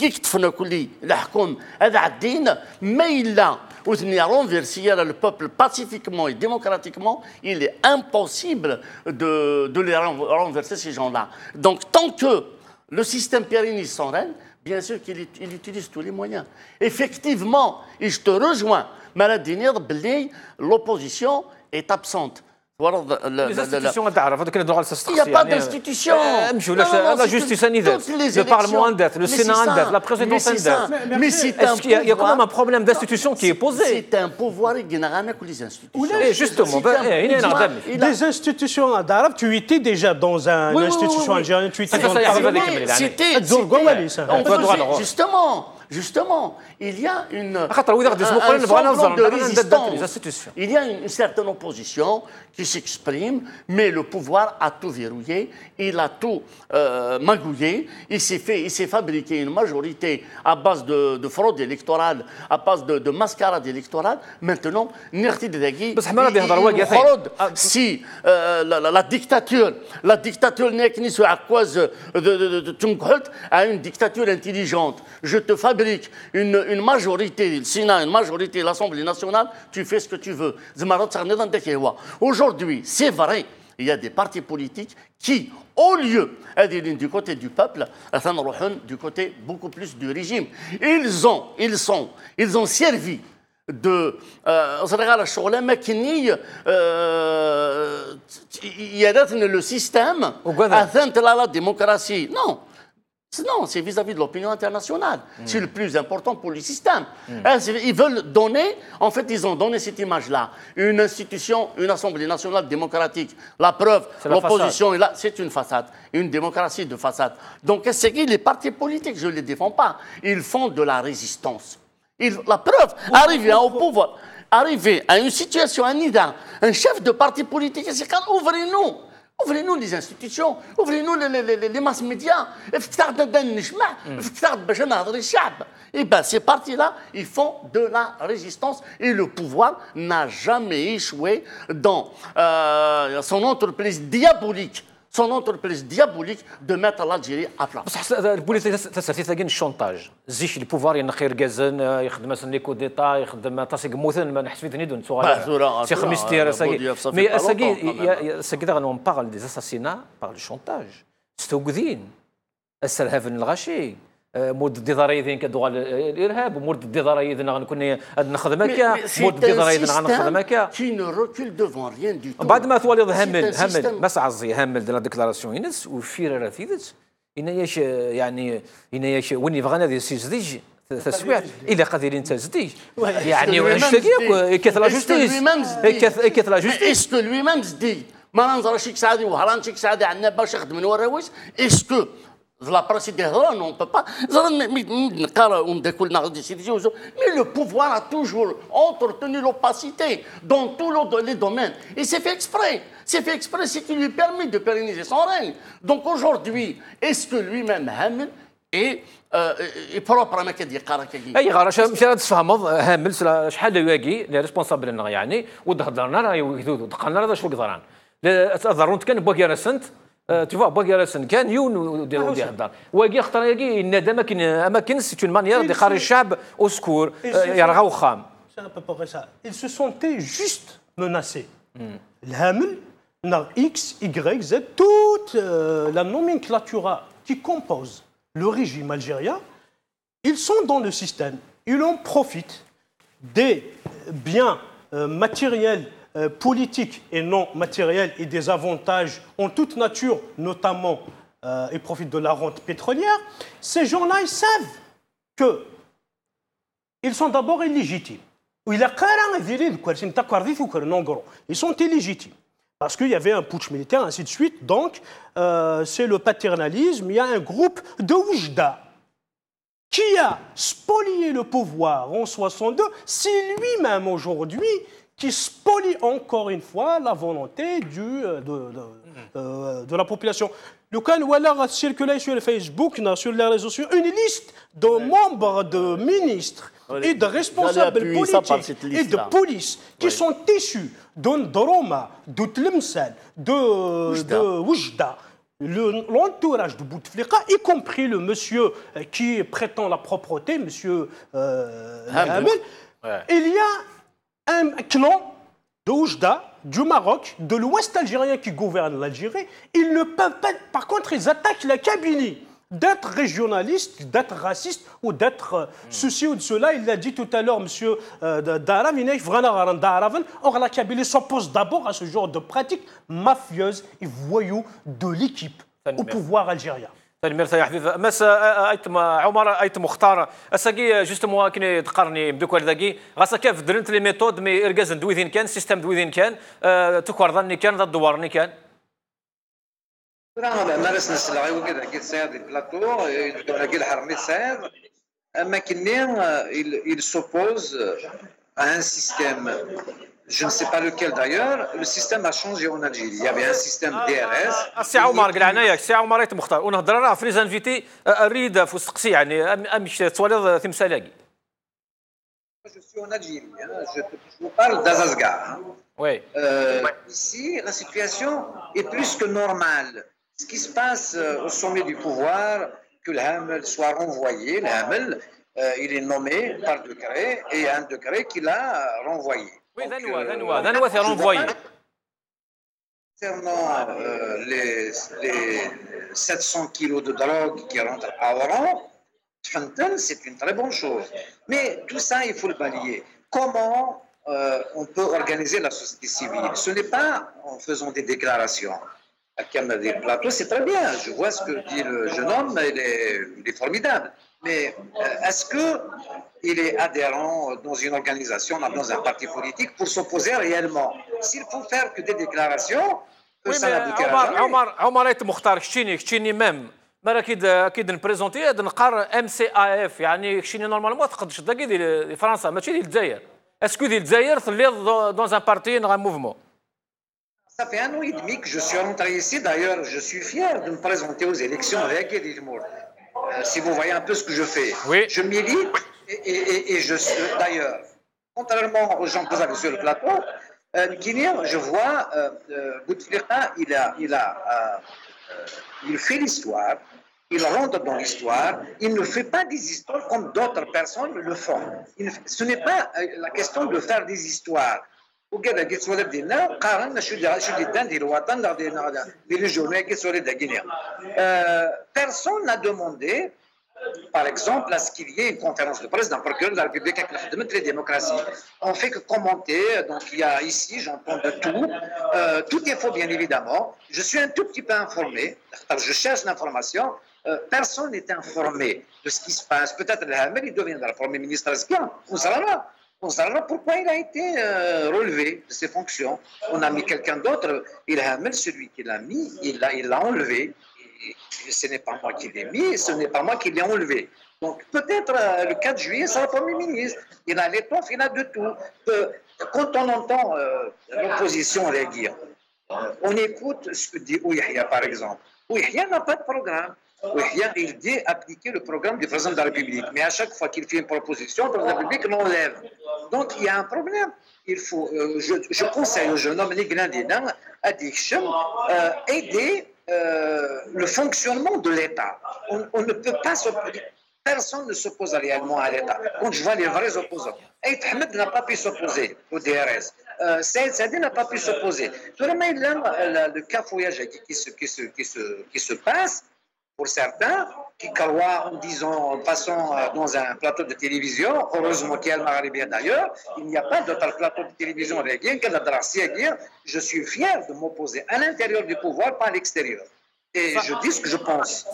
mais il a renversé le peuple pacifiquement et démocratiquement, il est impossible de, de les renverser, ces gens-là. Donc, tant que le système pérennise son règne, bien sûr qu'il utilise tous les moyens. Effectivement, et je te rejoins, l'opposition est absente. Les institutions, il n'y a pas d'institution. La justice, le Parlement, le Sénat, la présidence. Mais c'est un Il y a quand même un problème d'institution qui est posé. C'est un pouvoir qui n'a rien que les institutions. Justement, les institutions, tu étais déjà dans une institution algérienne, tu étais dans C'était. Justement. Justement, il y a une, un, un semblant de résistance. Il y a une, une certaine opposition qui s'exprime, mais le pouvoir a tout verrouillé, il a tout euh, magouillé, il s'est fait, il s'est fabriqué une majorité à base de, de fraude électorale, à base de, de mascarade électorale. Maintenant, Nerti Degui, fraude. Si euh, la, la, la dictature, la dictature à cause de, de, de, de a une dictature intelligente, je te fabrique une, une majorité, le Sénat, une majorité, l'Assemblée nationale, tu fais ce que tu veux. Aujourd'hui, c'est vrai, il y a des partis politiques qui, au lieu d'être du côté du peuple, du côté beaucoup plus du régime. Ils ont, ils sont, ils ont servi de le système atteinte à la démocratie. Non. Non, c'est vis-à-vis de l'opinion internationale. Mm. C'est le plus important pour le système. Mm. Ils veulent donner, en fait, ils ont donné cette image-là. Une institution, une Assemblée nationale démocratique. La preuve, l'opposition est là, c'est une façade. Une démocratie de façade. Donc, c'est que les partis politiques, je ne les défends pas. Ils font de la résistance. Ils, la preuve, arriver au pouvoir, arriver à une situation, un nida, un chef de parti politique, c'est quand ouvrez-nous. Ouvrez-nous les institutions, ouvrez-nous les, les, les, les masses médias. Et bien, ces partis-là, ils font de la résistance et le pouvoir n'a jamais échoué dans euh, son entreprise diabolique. Son entreprise diabolique de mettre l'Algérie à plat. البوليتيك تسرتي الشونتاج زيش البوفوار ينخير غازن يخدم مثلا لي كو ديتا يخدم تاسيق موثن ما نحس في دنيدون صغار سي خمس تير ساكي مي ساكي ساكي on parle des assassinats par le chantage ستوغذين السرهافن الغاشي مود الديضاريين كدوا الارهاب ومود الديضاريين غنكون نخدم هكا مود الديضاريين غنخدم هكا كي نو ريكول ديفون ريان دو تو بعد ما توالي همل همل بس عزي همل ديال ديكلاراسيون ينس وفير رافيدت ان ياش يعني ان ياش وين يبغى هذه السيزديج تسويع الا قادرين تزديج يعني واش تاكي كيت لا جوستيس كيت لا جوستيس اسكو لوي ميم زدي ما ننظر شي سعادي وهران شي سعادي عندنا باش يخدم من وراويش اسكو la presse des Hran, on ne peut pas. Mais le pouvoir a toujours entretenu l'opacité dans tous les domaines. Et c'est fait exprès. C'est fait exprès, c'est qui lui permet de pérenniser son règne. Donc aujourd'hui, est-ce que lui-même, Hamel, est propre à ma كدي قرا كدي اي غرا مشى تفهمض هامل شحال يواقي لي ريسبونسابل لنا يعني ودهضرنا راه يوثو دقلنا راه شو قدران تهضرون كان بوكي راسنت tu vois بوغيرسن كان يون ديالو ديال واقي خطر ياقي الندى ما كاين اماكن سي اون مانيير دي قاري الشعب او سكور يرغاو خام ils se sentaient juste menacés الهامل نا X Y Z toute la nomenclature qui compose le régime algérien ils sont dans le système ils en profitent des biens matériels politiques et non matériels et des avantages en toute nature, notamment, euh, ils profitent de la rente pétrolière, ces gens-là, ils savent qu'ils sont d'abord illégitimes. Ils sont illégitimes. Parce qu'il y avait un putsch militaire, ainsi de suite. Donc, euh, c'est le paternalisme. Il y a un groupe de Oujda qui a spolié le pouvoir en soixante-deux. C'est lui-même aujourd'hui qui spolie encore une fois la volonté du, de, de, de, de la population. Le cas où elle a circulé sur Facebook, sur les réseaux sociaux, une liste de membres de ministres et de responsables politiques et de police qui sont issus de Droma, de Tlemcen, de, de Oujda, l'entourage de Bouteflika, y compris le monsieur qui prétend la propreté, monsieur euh, Hamel. Ouais. Il y a un clan de Oujda, du Maroc, de l'ouest algérien qui gouverne l'Algérie. Ils ne peuvent pas, par contre, ils attaquent la Kabylie. D'être régionaliste, d'être raciste ou d'être euh, ceci ou de cela. Il l'a dit tout à l'heure, monsieur euh, Darav. Or, la Kabylie s'oppose d'abord à ce genre de pratiques mafieuses et voyous de l'équipe au pouvoir algérien. الميرسا يا حبيبي مس ايتم عمر ايتم مختار اساكي جوستومون كني تقرني بدوك داكي غاسا كيف درنت لي ميثود مي اركاز دويدين كان سيستم دويدين كان تكوار ظني كان ضد دوارني كان راه مارسنا السلعه وكذا كي تصير دي بلاطو دونا كي الحرمي تصير اما كني il s'oppose à un système. Je ne sais pas lequel d'ailleurs, le système a changé en Algérie. Il y avait un système D R S. السي عمر قلعنا ياك السي عمر ريت مختار ونهضر راه في ليزانفيتي اريد في السقسي يعني امش توالد تمثالاكي. Je suis en Algérie, hein. je, je vous parle d'Azazgar. Oui. Euh, ici, la situation est plus que normale. Ce qui se passe au sommet du pouvoir, que le Hamel soit renvoyé, le Hamel, euh, il est nommé par décret et un décret qui l'a renvoyé. Oui, Danois, Danois, Danois c'est renvoyé. Concernant euh, les, les sept cents kilos de drogue qui rentrent à Oran, c'est une très bonne chose. Mais tout ça, il faut le balayer. Comment euh, on peut organiser la société civile? Ce n'est pas en faisant des déclarations. À Kamel des plateaux, c'est très bien. Je vois ce que dit le jeune homme, il est, il est formidable. Mais euh, est-ce qu'il est adhérent dans une organisation, dans un parti politique pour s'opposer réellement? S'il faut faire que des déclarations, oui, ça n'aboutira jamais. Omar, Omar est مختار كشيني كشيني ميم مرة أكيد أكيد نبريزونتي نقار ام سي اي اف يعني كشيني نورمالمون تقدش داكي ديال فرنسا ماشي ديال الجزائر. اسكو ديال الجزائر تلي dans un parti dans un mouvement. Ça fait un an et demi que je suis rentré ici. D'ailleurs, je suis fier de me présenter aux élections avec Edith Mour. Euh, si vous voyez un peu ce que je fais, oui. Je milite et, et, et, et je suis d'ailleurs, contrairement aux gens que vous avez sur le plateau, euh, je vois euh, euh, Bouteflika, il a, il a, euh, il fait l'histoire, il rentre dans l'histoire, il ne fait pas des histoires comme d'autres personnes le font. Il, ce n'est pas euh, la question de faire des histoires. وكذا كي تسولف ديالنا قارن شو دي شو دي دان ديال الوطن ديال ديال الجمهوريه كي تسولف دا غينيا. Personne n'a demandé, par exemple, à ce qu'il y ait une conférence de presse d'un procureur de la République avec les démocraties. On fait que commenter, donc il y a ici, j'entends de tout. Euh, tout est faux, bien évidemment. Je suis un tout petit peu informé, je cherche l'information. Euh, personne n'est informé de ce qui se passe. Peut-être le Hamel, il deviendra le Premier ministre algérien. On sera là. On saura pourquoi il a été euh, relevé de ses fonctions. On a mis quelqu'un d'autre, il a mis celui qui l'a mis, il l'a il enlevé. Et, et ce n'est pas moi qui l'ai mis, ce n'est pas moi qui l'ai enlevé. Donc peut-être euh, le quatre juillet, c'est le Premier ministre. Il a l'étoffe, il a de tout. Euh, quand on entend euh, l'opposition réagir, euh, on écoute ce que dit Ouihia par exemple. Ouihia n'a pas de programme. Ouihia, il dit appliquer le programme du président de la République. Mais à chaque fois qu'il fait une proposition, le président de la République l'enlève. Donc il y a un problème. Il faut, euh, je, je conseille aux jeunes hommes, les Glandinans, à euh, aider euh, le fonctionnement de l'État. On, on ne peut pas s'opposer. Personne ne s'oppose réellement à l'État. Quand je vois les vrais opposants, Aït Ahmed n'a pas pu s'opposer au D R S. Euh, Saïd Sadi n'a pas pu s'opposer. Tout le monde, le cafouillage qui se, qui, se, qui, se, qui se passe, pour certains, qui croient en disant, en passant dans un plateau de télévision, heureusement qu'il y a le Maghrébien d'ailleurs, il n'y a pas d'autre plateau de télévision régien que la Drassi à dire je suis fier de m'opposer à l'intérieur du pouvoir, pas à l'extérieur. Et je dis ce que je pense.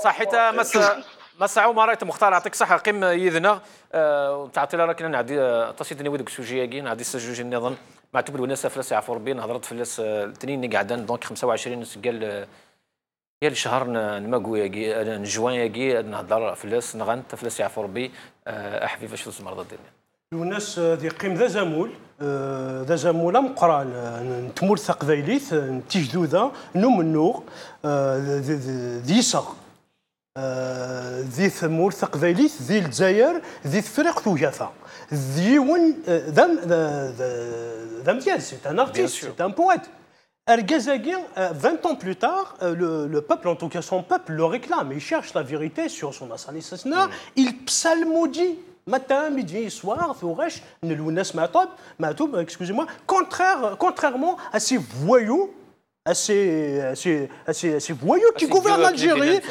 مسا عمر رايت مختار يعطيك الصحه قم يذنا تعطي لنا كنا نعدي تصيد نويدك سوجياكي نعدي سجوج نظن مع تبل وناس فلاس يعفور بين هضرت فلاس الاثنين قاعدين دونك خمسة وعشرين قال يا الشهر نماكو ياكي نجوان ياكي نهضر فلاس نغنت فلاس يعفور بي احفي فاش فلوس المرضى ديالنا الناس ذي قيم ذا زمول ذا زمول مقران تمول قبايليت تجدوذا نمنو ذي صغ ذي ثمور قبايليت ذي الجزائر ذي فرق ثوجافا ذي ون ذم ذم ديال سي ان ارتيست سي ان بويت Ergazagui, vingt ans plus tard, le, le peuple, en tout cas son peuple, le réclame. Il cherche la vérité sur son assassinat. Mm. Il psalmodie matin, midi et soir, excusez-moi, contraire, contrairement à ces voyous, à ces, à ces, à ces, à ces voyous qui gouvernent l'Algérie,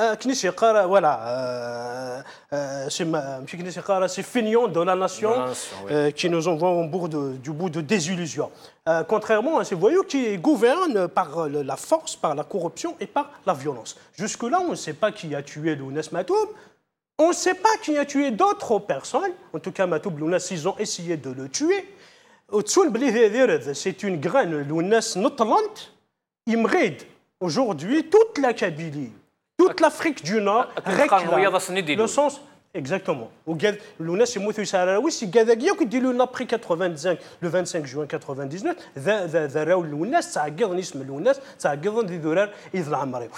voilà, ces feignants de la nation qui nous envoient au bout de, du bout de désillusion. Euh, contrairement à ces voyous qui gouvernent par la force, par la corruption et par la violence. Jusque-là, on ne sait pas qui a tué Lounes Matoub. On ne sait pas qui a tué d'autres personnes. En tout cas, Matoub Lounes, ils ont essayé de le tuer. C'est une graine, Lounes Notlante. Imrid, aujourd'hui, toute la Kabylie, toute l'Afrique du Nord réclame le sens. Exactement. Lounes et Mouthou Sahraoui, si Gadagui, qui dit le après quatre-vingt-cinq, le vingt-cinq juin quatre-vingt-dix-neuf, Lounes, ça a gagné l'isme Lounes, ça a gagné des dollars, il l'a amarré.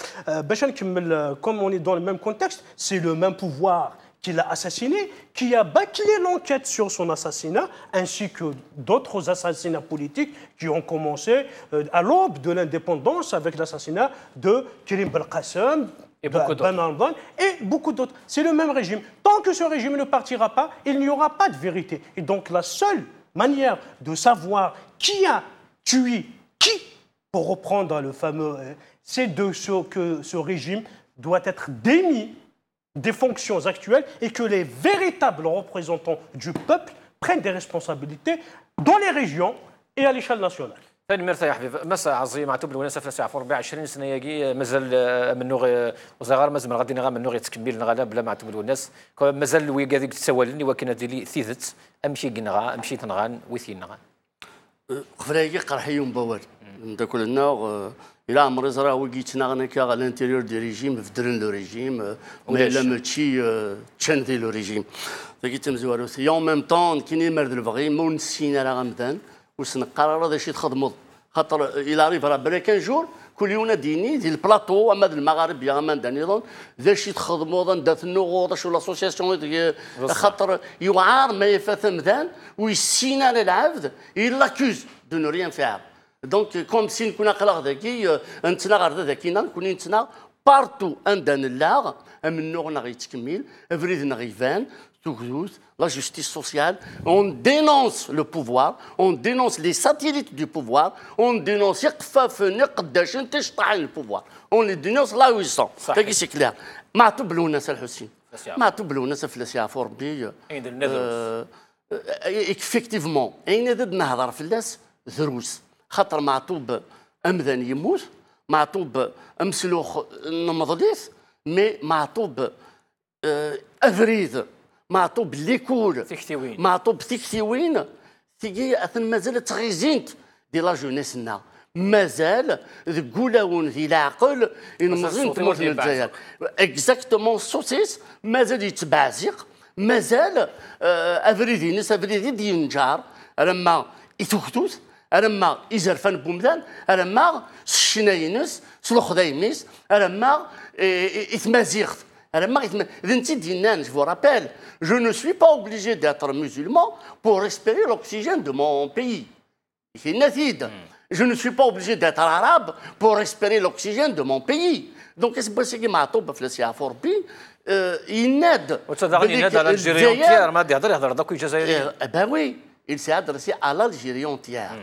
Comme on est dans le même contexte, c'est le même pouvoir qui l'a assassiné, qui a bâclé l'enquête sur son assassinat, ainsi que d'autres assassinats politiques qui ont commencé à l'aube de l'indépendance avec l'assassinat de Karim Belkacem, et beaucoup d'autres. Et beaucoup d'autres. C'est le même régime. Tant que ce régime ne partira pas, il n'y aura pas de vérité. Et donc la seule manière de savoir qui a tué qui, pour reprendre le fameux, c'est de ce que ce régime doit être démis des fonctions actuelles et que les véritables représentants du peuple prennent des responsabilités dans les régions et à l'échelle nationale. ثاني مرتاح يا حبيبي مسا عظيم عتب الوناس في الساعه أربعة وعشرين سنه ياكي مازال منو وصغار مازال غادي نغا منو غيتكمل نغالا بلا ما عتب الوناس مازال وي قاعد تسولني ولكن هذه لي ثيثت امشي كنغا امشي تنغان ويثي نغان قفلاكي قرحيون بوال داك النوع الى عمر زرا ويجيتنا غنكا على الانتيريور دي ريجيم في درن لو ريجيم ما لا ماشي تشاندي لو ريجيم داك تمزوارو سي اون ميم طون كيني مرد البغي مو نسينا راه غمدان وسنقرر هذا الشيء تخدموا خاطر الى ريف راه بلا كان جور كل يوم ديني ديال البلاطو اما المغارب يا مان دانيضون ذا الشيء تخدموا دات النغوض شو لاسوسياسيون خاطر يوعار ما يفات مدان ويسينا على العبد il l'accuse de ne rien faire دونك كوم سي نكون قلق ذاكي انتنا غير ذاكينا نكون انتنا بارتو عندنا اللاغ من نوغنا غيتكمل افريدنا غيفان la justice sociale, on dénonce le pouvoir, on dénonce les satellites du pouvoir, on dénonce le pouvoir, on les dénonce là où ils sont. C'est clair. معتوب لوناس الحسين معتوب لوناس في السياحة فوربي effectivement أين ضد نهضر في الناس ذروس خاطر معتوب أمذن يموت معتوب أمسلوخ نمضليث مي معتوب أفريد معطوب ليكول معطوب ثكثيوين تيجي اثن مازال تغيزينت ديال لا جونيسنا مازال ذكولاون ذي العقل المزين تموت الجزائر اكزاكتومون سوسيس مازال يتبعزق مازال افريدي ناس افريدي دي ينجار لما يتوكتوت لما يزرفان بومدان لما الشناينس سلوخ دايميس لما يتمازيغ Je vous rappelle, je ne suis pas obligé d'être musulman pour respirer l'oxygène de mon pays. Je ne suis pas obligé d'être arabe pour respirer l'oxygène de mon pays. Donc, qu'est-ce que c'est que ma tobe في Forbi il n'aide. Eh ben oui, il s'est adressé à l'Algérie entière.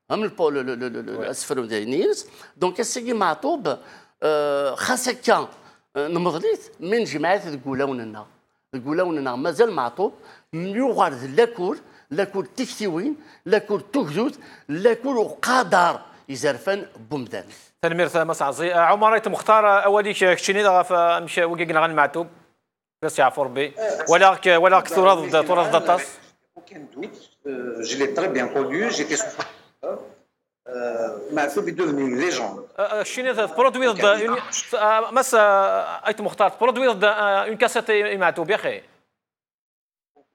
Donc, qu'est-ce que ma tobe خاصة نمضليت من جماعات الكولاوننا الكولاوننا مازال معطوب يغرد لاكول لاكول تكتيوين لاكول تهدود لاكول وقادر يزرفن بومدان تنمير ثامس عزي عمر ريت مختار اولي كشيني دغا فمشى وكينا غن معتوب بس يعفر بي ولا ولا كثر ضد ثورة ضد الطاس aucun doute je l'ai très bien connu j'étais معتوب est devenu une légende. الشيني برودوي ضد مس ايت مختار برودوي ضد اون كاسيت معتوب يا اخي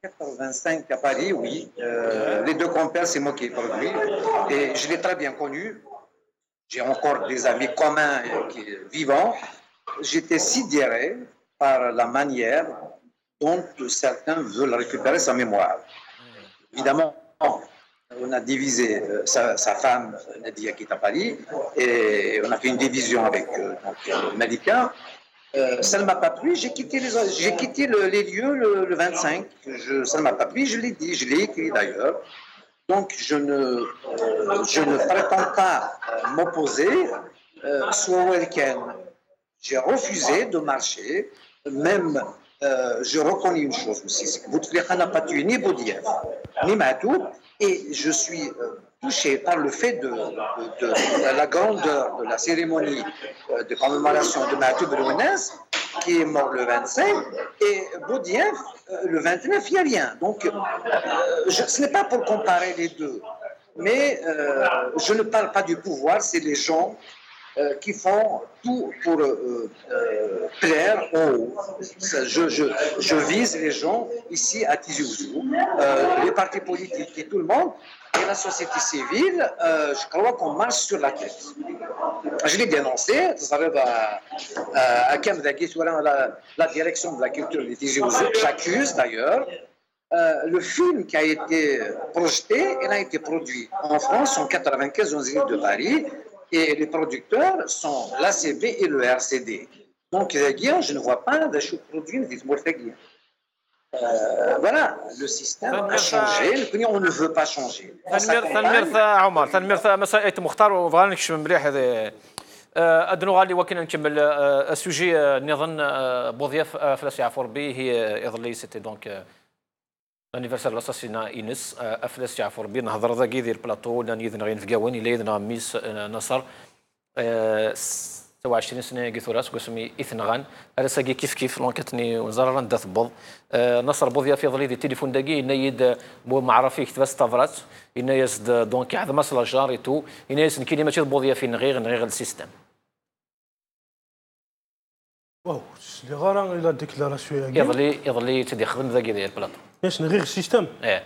quatre-vingt-cinq à Paris, oui. Euh, les deux compères, c'est moi qui ai produit. Et je l'ai très bien connu. J'ai encore des amis communs qui, vivants. J'étais sidéré par la manière dont certains veulent récupérer sa mémoire. Évidemment, on a divisé euh, sa, sa femme, Nadia, qui est à Paris, et on a fait une division avec euh, donc, Malika. Euh, ça ne m'a pas plu, j'ai quitté les, j'ai quitté le, les lieux le, le vingt-cinq. Je, ça ne m'a pas plu, je l'ai dit, je l'ai écrit d'ailleurs. Donc je ne, euh, je ne prétends pas euh, m'opposer euh, soit au week-end. J'ai refusé de marcher, même euh, je reconnais une chose aussi, c'est que Bouteflika n'a pas tué ni Boudiaf, ni Mahtoub, et je suis euh, touché par le fait de, de, de, de la grandeur de la cérémonie euh, de commémoration de Mahtoub Lounes, qui est mort le vingt-cinq, et Boudiaf, euh, le vingt-neuf, il n'y a rien. Donc, euh, je, ce n'est pas pour comparer les deux, mais euh, je ne parle pas du pouvoir, c'est les gens Euh, qui font tout pour euh, euh, plaire aux... Je, je, je vise les gens ici à Tizi Ouzou, euh, les partis politiques et tout le monde, et la société civile, euh, je crois qu'on marche sur la tête. Je l'ai dénoncé, ça arrive à, à, à Kamdagui, la, la direction de la culture de Tizi Ouzou, j'accuse d'ailleurs. Euh, le film qui a été projeté, il a été produit en France en quatre-vingt-quinze, dans les îles de Paris, et les producteurs sont l'A C B et le R C D. Donc, je ne vois pas de choses produites des Morféguiens. Voilà, le système a changé, on ne veut pas changer. تنميرث عمر تنميرث مسائل مختار وبغا نكشف مليح هذه ادنو غالي وكنا نكمل السوجي نظن بوضياف فلاسي عفوربي هي يظلي سيتي دونك انيفرسال لاساسينا إينس افلاس يعفر بين نهضر ذا كي دير بلاطو نان يذن غين في قاوين الى يذن ميس نصر سبعة وعشرين سنه كيثوراس قسمي اثنغان على ساقي كيف كيف لونكتني وزرر ندث بوض نصر بوضيا في ظلي دي تليفون داكي نايد بو معرفي كتبا ستافرات ان يزد دونك عاد مصل جاري تو ان يسن كلمه ماشي بوضيا في نغير نغير السيستم واو اللي غارا الى ديكلاراسيون يظلي يظلي تدي خدم ذا كي دير بلاطو باش نغير السيستم اه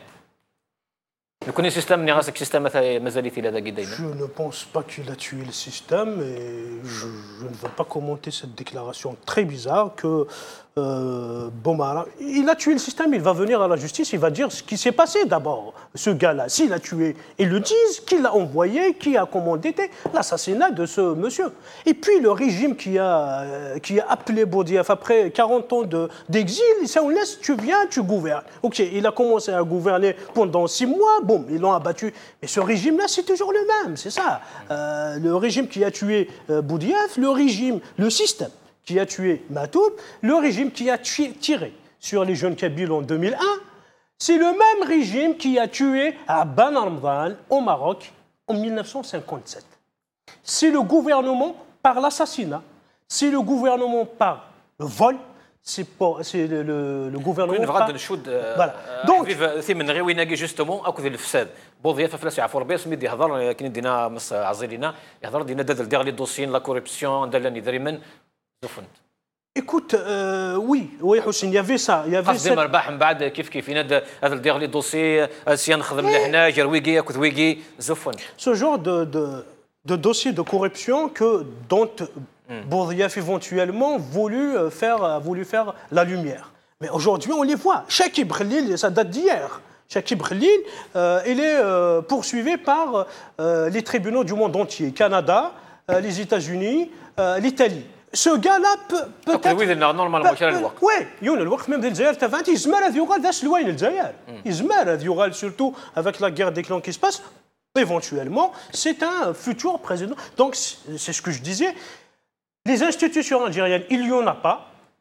يكون السيستم ني غاسك سيستم مثلا مازال يثير هذا دايما. Je ne pense pas qu'il a tué le système et je, je ne veux pas commenter cette déclaration très bizarre que euh, Bomara, il a tué le système, il va venir à la justice, il va dire ce qui s'est passé d'abord. Ce gars-là, s'il a tué, ils le disent, qui l'a envoyé, qui a commandé l'assassinat de ce monsieur. Et puis le régime qui a, qui a appelé Boudiaf après quarante ans d'exil, de, ça on laisse, tu viens, tu gouvernes. Ok, il a commencé à gouverner pendant six mois, bon, ils l'ont abattu. Mais ce régime-là, c'est toujours le même, c'est ça. Euh, le régime qui a tué euh, Boudiaf, le régime, le système qui a tué Mahtoub, le régime qui a tué, tiré sur les jeunes Kabyles en deux mille un, c'est le même régime qui a tué à Ben Ramadan au Maroc en mille neuf cent cinquante-sept. C'est le gouvernement par l'assassinat, c'est le gouvernement par le vol, c'est le, le, le gouvernement par... Voilà. Donc... ثمن غير وين ناقي جوستومون اكو الفساد بوظيفه فلاس يعفر بيس ميدي يهضر كي ندينا مس عزيلينا يهضر دينا دال دير لي دوسيين لا كوربسيون دالني دريمن زفنت. Écoute, euh, oui, oui, Houssine, il y avait ça. Il y avait قصدي مرباح من بعد كيف كيف هذا هذا دير لي دوسي سي نخدم لهنا جرويكي اكو ذويكي زفنت. Ce genre de de de dossier de corruption que dont Boudiaf éventuellement voulu faire a voulu faire la lumière. Mais aujourd'hui, on les voit. Chakib Khalil, ça date d'hier. Chakib Khalil, euh, il est euh, poursuivi par euh, les tribunaux du monde entier. Canada, euh, les États-Unis, euh, l'Italie. Ce gars-là peut peut-être... Oui, normalement, il y a le وقت. Oui, il y a le وقت même des Zaïre تفانتي يزمر هذا يقال ذا سلوين الجزائر. يزمر هذا يقال surtout avec la guerre des clans qui se passe. Éventuellement, c'est un futur président. Donc, c'est ce que je disais. Les institutions algériennes, il n'y en a pas.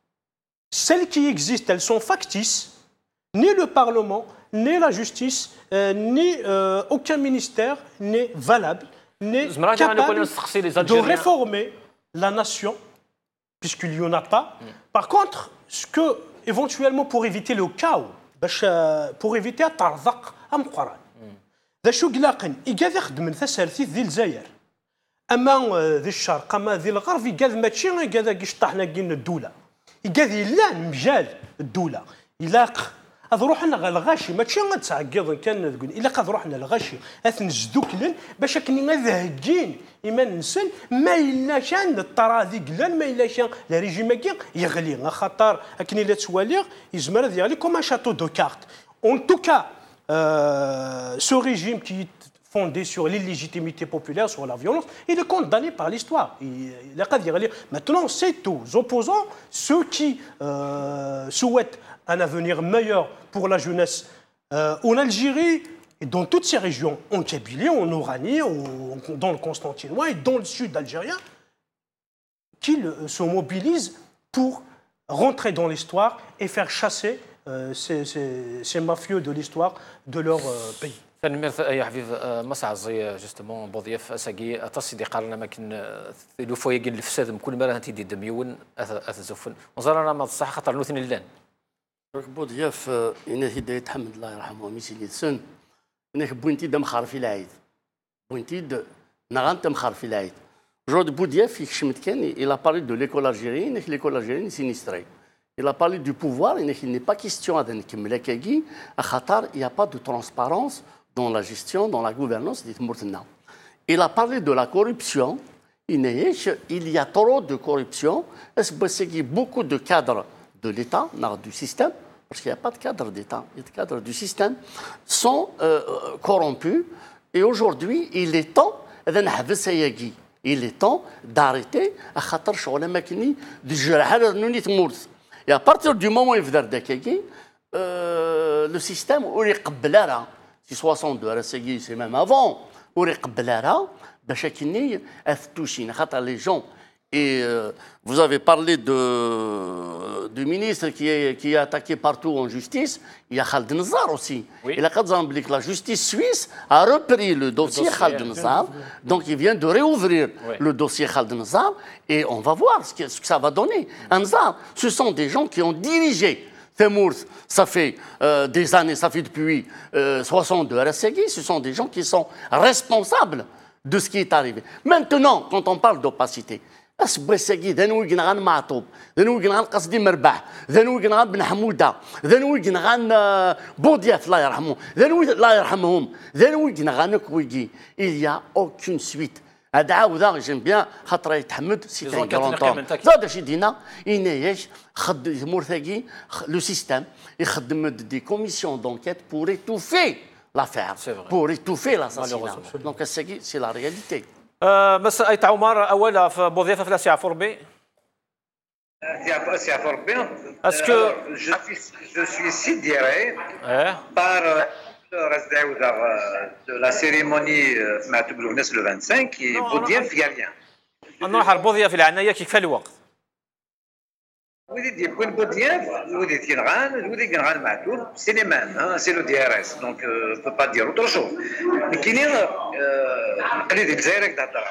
Celles qui existent, elles sont factices. Ni le Parlement, ni la justice, euh, ni euh, aucun ministère n'est valable, n'est capable de réformer la nation, puisqu'il n'y en a pas. Mm. Par contre, ce que, éventuellement, pour éviter le chaos, pour éviter الترذق أمقران. ذا شو قلاقن يقاذ يخدم ثسالثي ذي الجزائر. أما ذي الشرق أما ذي الغرب يقاذ ماشي يقاذ يشطحنا كين الدولة. يقاذ يلان مجال الدولة. يلاق هذا روحنا الغاشي ماشي غتعقد كان تقول الا قد روحنا الغاشي اثنجدو كلن باش كني غذهجين اما نسن ما الا شان الطراذي قلان ما الا شان لا ريجيم كي يغلي خاطر كني لا توالي يزمر ديالي كوم شاتو دو كارت اون توكا سو ريجيم كي fondé sur l'illégitimité populaire, sur la violence, il est condamné par l'histoire. Maintenant, c'est aux opposants, ceux qui euh, souhaitent un avenir meilleur pour la jeunesse euh, en Algérie et dans toutes ces régions, en Kabylie, en Oranie, en, dans le Constantinois et dans le sud algérien, qu'ils se mobilisent pour rentrer dans l'histoire et faire chasser euh, ces, ces, ces mafieux de l'histoire de leur euh, pays. تنمير يا حبيب مسعى زي جوستومون بوضيف اساكي تصدي قالنا ما كن لو فوي قال الفساد كل مره تيدي دميون اثزفن وزارنا ما صح خاطر نوثن اللان بوضيف انا هدايه تحمد الله يرحمه ميسي لسن انك بوينتي دم خارفي العيد بوينتي د نغانت مخارفي العيد جود بوضيف يكشمت كان il a parlé de l'école algérienne et l'école algérienne est sinistrée. Il a parlé du pouvoir et il n'est pas question de نكمل كاكي خاطر il n'y a pas de transparence dans la gestion, dans la gouvernance des Mourtena. Il a parlé de la corruption. Il y a trop de corruption. Est-ce que beaucoup de cadres de l'État, du système, parce qu'il n'y a pas de cadre d'État, il y a des cadres du système, sont euh, corrompus. Et aujourd'hui, il est temps, il est temps d'arrêter et à partir du moment où il veut euh, le système, où il c'est soixante-deux, c'est même avant. Les gens, et euh, vous avez parlé de, du ministre qui est, qui est attaqué partout en justice. Il y a Khaled Nzar aussi. Oui. Il a que la justice suisse a repris le dossier, dossier Khaled Nzar. Donc il vient de réouvrir oui. le dossier Khaled Nzar. Et on va voir ce que, ce que ça va donner. Nzar, ce sont des gens qui ont dirigé Temours, ça fait euh, des années, ça fait depuis euh, soixante-deux à Rassegui, ce sont des gens qui sont responsables de ce qui est arrivé. Maintenant, quand on parle d'opacité, Asbouessegui, Denouy Gnran Matoub, Denouy Gnran Qasdi Merbah, Denouy Gnran Ben Hamouda, Denouy Gnran Boudiaf, la yarhamou, Denouy la yarhamoum, Denouy Gnran Kwigi, il n'y a aucune suite. هذا وذا j'aime bien خاطر يتحمد سي un grand homme زاد شي دينا ينايش خد مرثقي لو سيستيم يخدم دي كوميسيون دونكيت pour étouffer l'affaire pour étouffer l'assassinat donc c'est c'est la réalité بس اي تاع عمر اولا في بوظيفه في سي فوربي سي فوربي اسكو je suis sidéré par de la cérémonie le vingt-cinq qui est Boudiaf, il n'y a rien. نروح على بوظيف العنايه كيف الوقت ودي يكون بوظيف ودي كينغان ودي كينغان معتوب سي لي ميم سي لو دي ار اس دونك بو با دير اوتر شو كاينين نقلي ديال الجزائر كتهضر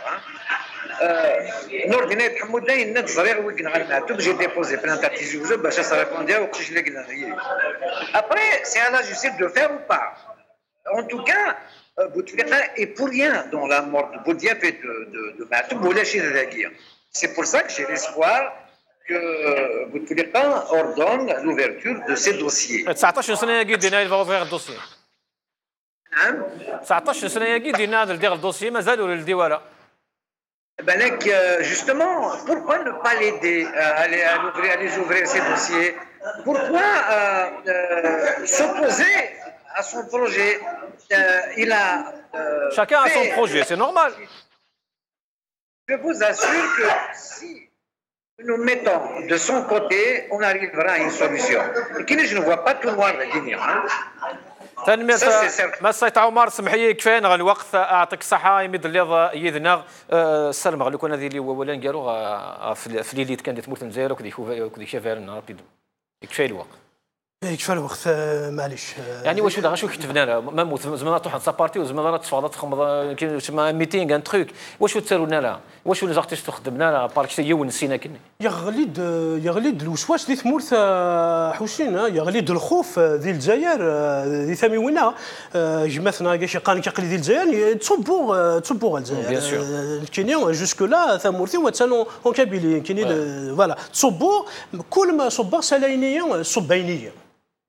نور دينا يتحمل داين الزرير وكينغان معتوب جي ديبوزي بلانت تيجي وجو باش ساريبونديا وقتاش اللي قلنا هي ابري سي على جوسير دو فير او با En tout cas, Bouteflika est pour rien dans la mort de Boudiaf et de, de, de Matoub ou la Chine d'Aguirre. C'est pour ça que j'ai l'espoir que Bouteflika ordonne l'ouverture de ces dossiers. تسعطاش سنة يجي دينا يفوض الدوسي. نعم. تسعطاش سنة يجي دينا دير الدوسي مازالوا للديوارة. Ben justement, pourquoi ne pas l'aider à, à, à les ouvrir ces dossiers? Pourquoi euh, euh, s'opposer à son projet? euh, il a euh, chacun a son projet, c'est normal. Je vous assure que si nous mettons de son côté, on arrivera à une solution. Et qui je ne vois pas tout noir venir. تنمية مسا تاع عمر سمح لي كفايه غا الوقت اعطيك الصحه يمد اللي يدنا السلم غلو كون هذه اللي ولا نقالو في ليليت كانت تموت الجزائر وكذا شافها لنا رابيد كفايه الوقت يكفى الوقت معليش يعني واش ولا شو كتبنا لها ما موت زعما تروح سابارتي وزعما تفاضل تخمض كاين تسمى ميتينغ ان تروك واش تسالونا لها واش ولا زعتيش تخدمنا لها بارك شي ونسينا كنا يا غليد يا غليد الوسواس دي ثمورث حوشين يا غليد الخوف ذي الجزائر ذي ثمي وينا جمثنا كاش قال كيقلي ذي الجزائر تصبوا تصبوا الجزائر كاينين جوسكو لا ثمورثي وتسالون اون كابيلي كاينين فوالا تصبوا كل ما صبا سلاينيه صبينيه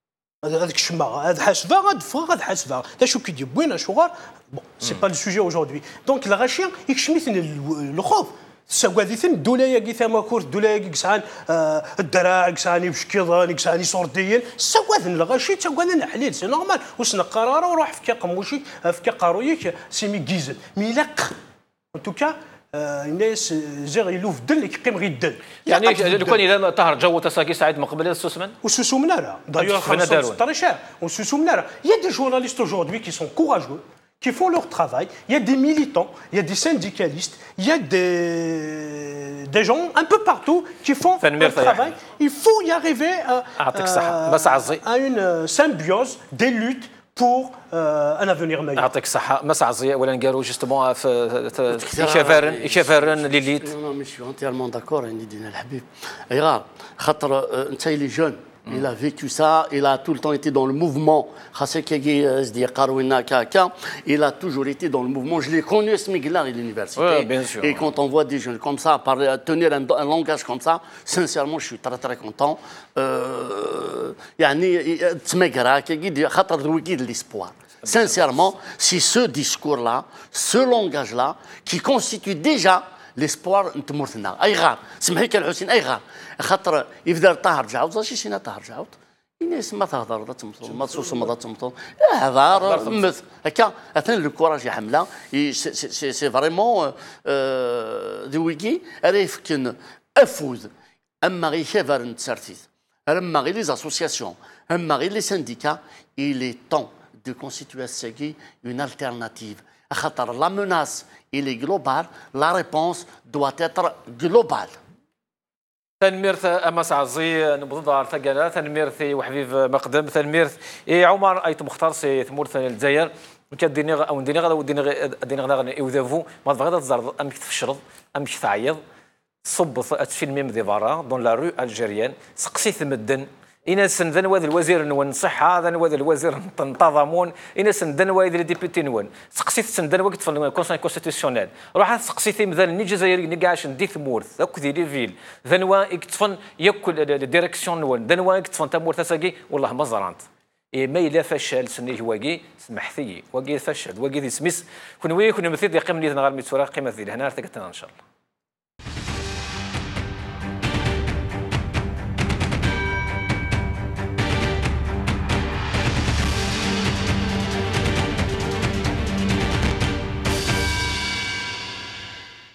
هذاك الشما هذا حاسبه غاد فغ غاد حاسبه تا شو كيدير بوين شغار بون سي با لو سوجي اوجوردي دونك الغاشيا يكشميثن الخوف سواذيثن الدولايه كي ثما كورت الدولايه كي كسعان الدراع كسعاني بشكيضان كسعاني صورديين سواذن الغاشي تواذن حليل سي نورمال وسنا قراره وروح في قموشي في قارويك سيمي كيزن ميلاق ان توكا الناس زير يلوف الدل كيقيم غير الدل يعني لو كان اذا طهر جو تساكي سعيد من قبل السوسمن وسوسمنا راه دايوغ خمسة وستطاش وسوسمنا راه يا دي جورناليست aujourd'hui qui sont courageux qui font leur travail, il y a des militants, il y a des syndicalistes, il y a des, des gens un peu partout qui font leur travail. Il faut y arriver à, à, à une symbiose des luttes pour euh, un avenir meilleur. يعطيك الصحة مسا عزية ولا نقالوا جوستومون في يشافرن يشافرن ليليت. Non non mais je suis entièrement d'accord avec Dina الحبيب. أيغار خاطر أنت اللي جون. Il a vécu ça, il a tout le temps été dans le mouvement. Il a toujours été dans le mouvement. Je l'ai connu à Smiglar et l'université. Ouais, bien sûr. Et quand on voit des jeunes comme ça, parler, tenir un, un langage comme ça, sincèrement, je suis très très content. L'espoir. Sincèrement, c'est ce discours-là, ce langage-là, qui constitue déjà l'espoir نتمرثنا اي غار سمحي لك الحسين اي غار خاطر يبدا طاهر جاوط شي سينا طاهر جاوط الناس ما تهضر تمطل ما تصوص ما تمطل هضر مث هكا اثن لو كوراج يا حمله سي سي فريمون ذي ويكي راه يفكن افوز اما غير شافر نتسرتيت اما غير لي زاسوسياسيون اما غير لي سانديكا il est temps de constituer une alternative. La menace il est globale, la réponse doit être globale. تنميرث أمس عزي نبض دار ثقنا تنميرث وحبيب مقدم تنميرث إيه عمر أيت مختار سي ثمورث الجزائر وكديني أو نديني غدا وديني ديني غدا يوذفو ما تبغى تزرد أمك تفشرض أمك تعيض صب الفيلم ميم دي فارا دون لا رو الجيريان سقسي ثمدن إنا سندن وذا الوزير نون صحة هذا وذا الوزير تنتظمون إنا سندن وذا الديبوتي نون سقسيت سندن وقت في الكونساي كونستيتيسيونيل روح سقسيتي مثلا ني جزائري ني كاعش ندي ثمورث اكو دي ليفيل ذنوا يكتفن ياكل الديريكسيون نون ذنوا يكتفن تمورث ساكي والله ما زرانت إيه ما إلا فشل سنيه واقي سمحتي واقي فشل واقي سميس كون وي كون مثير يقيم لي نغار ميتورا قيمه ذي هنا ارتقتنا ان شاء الله.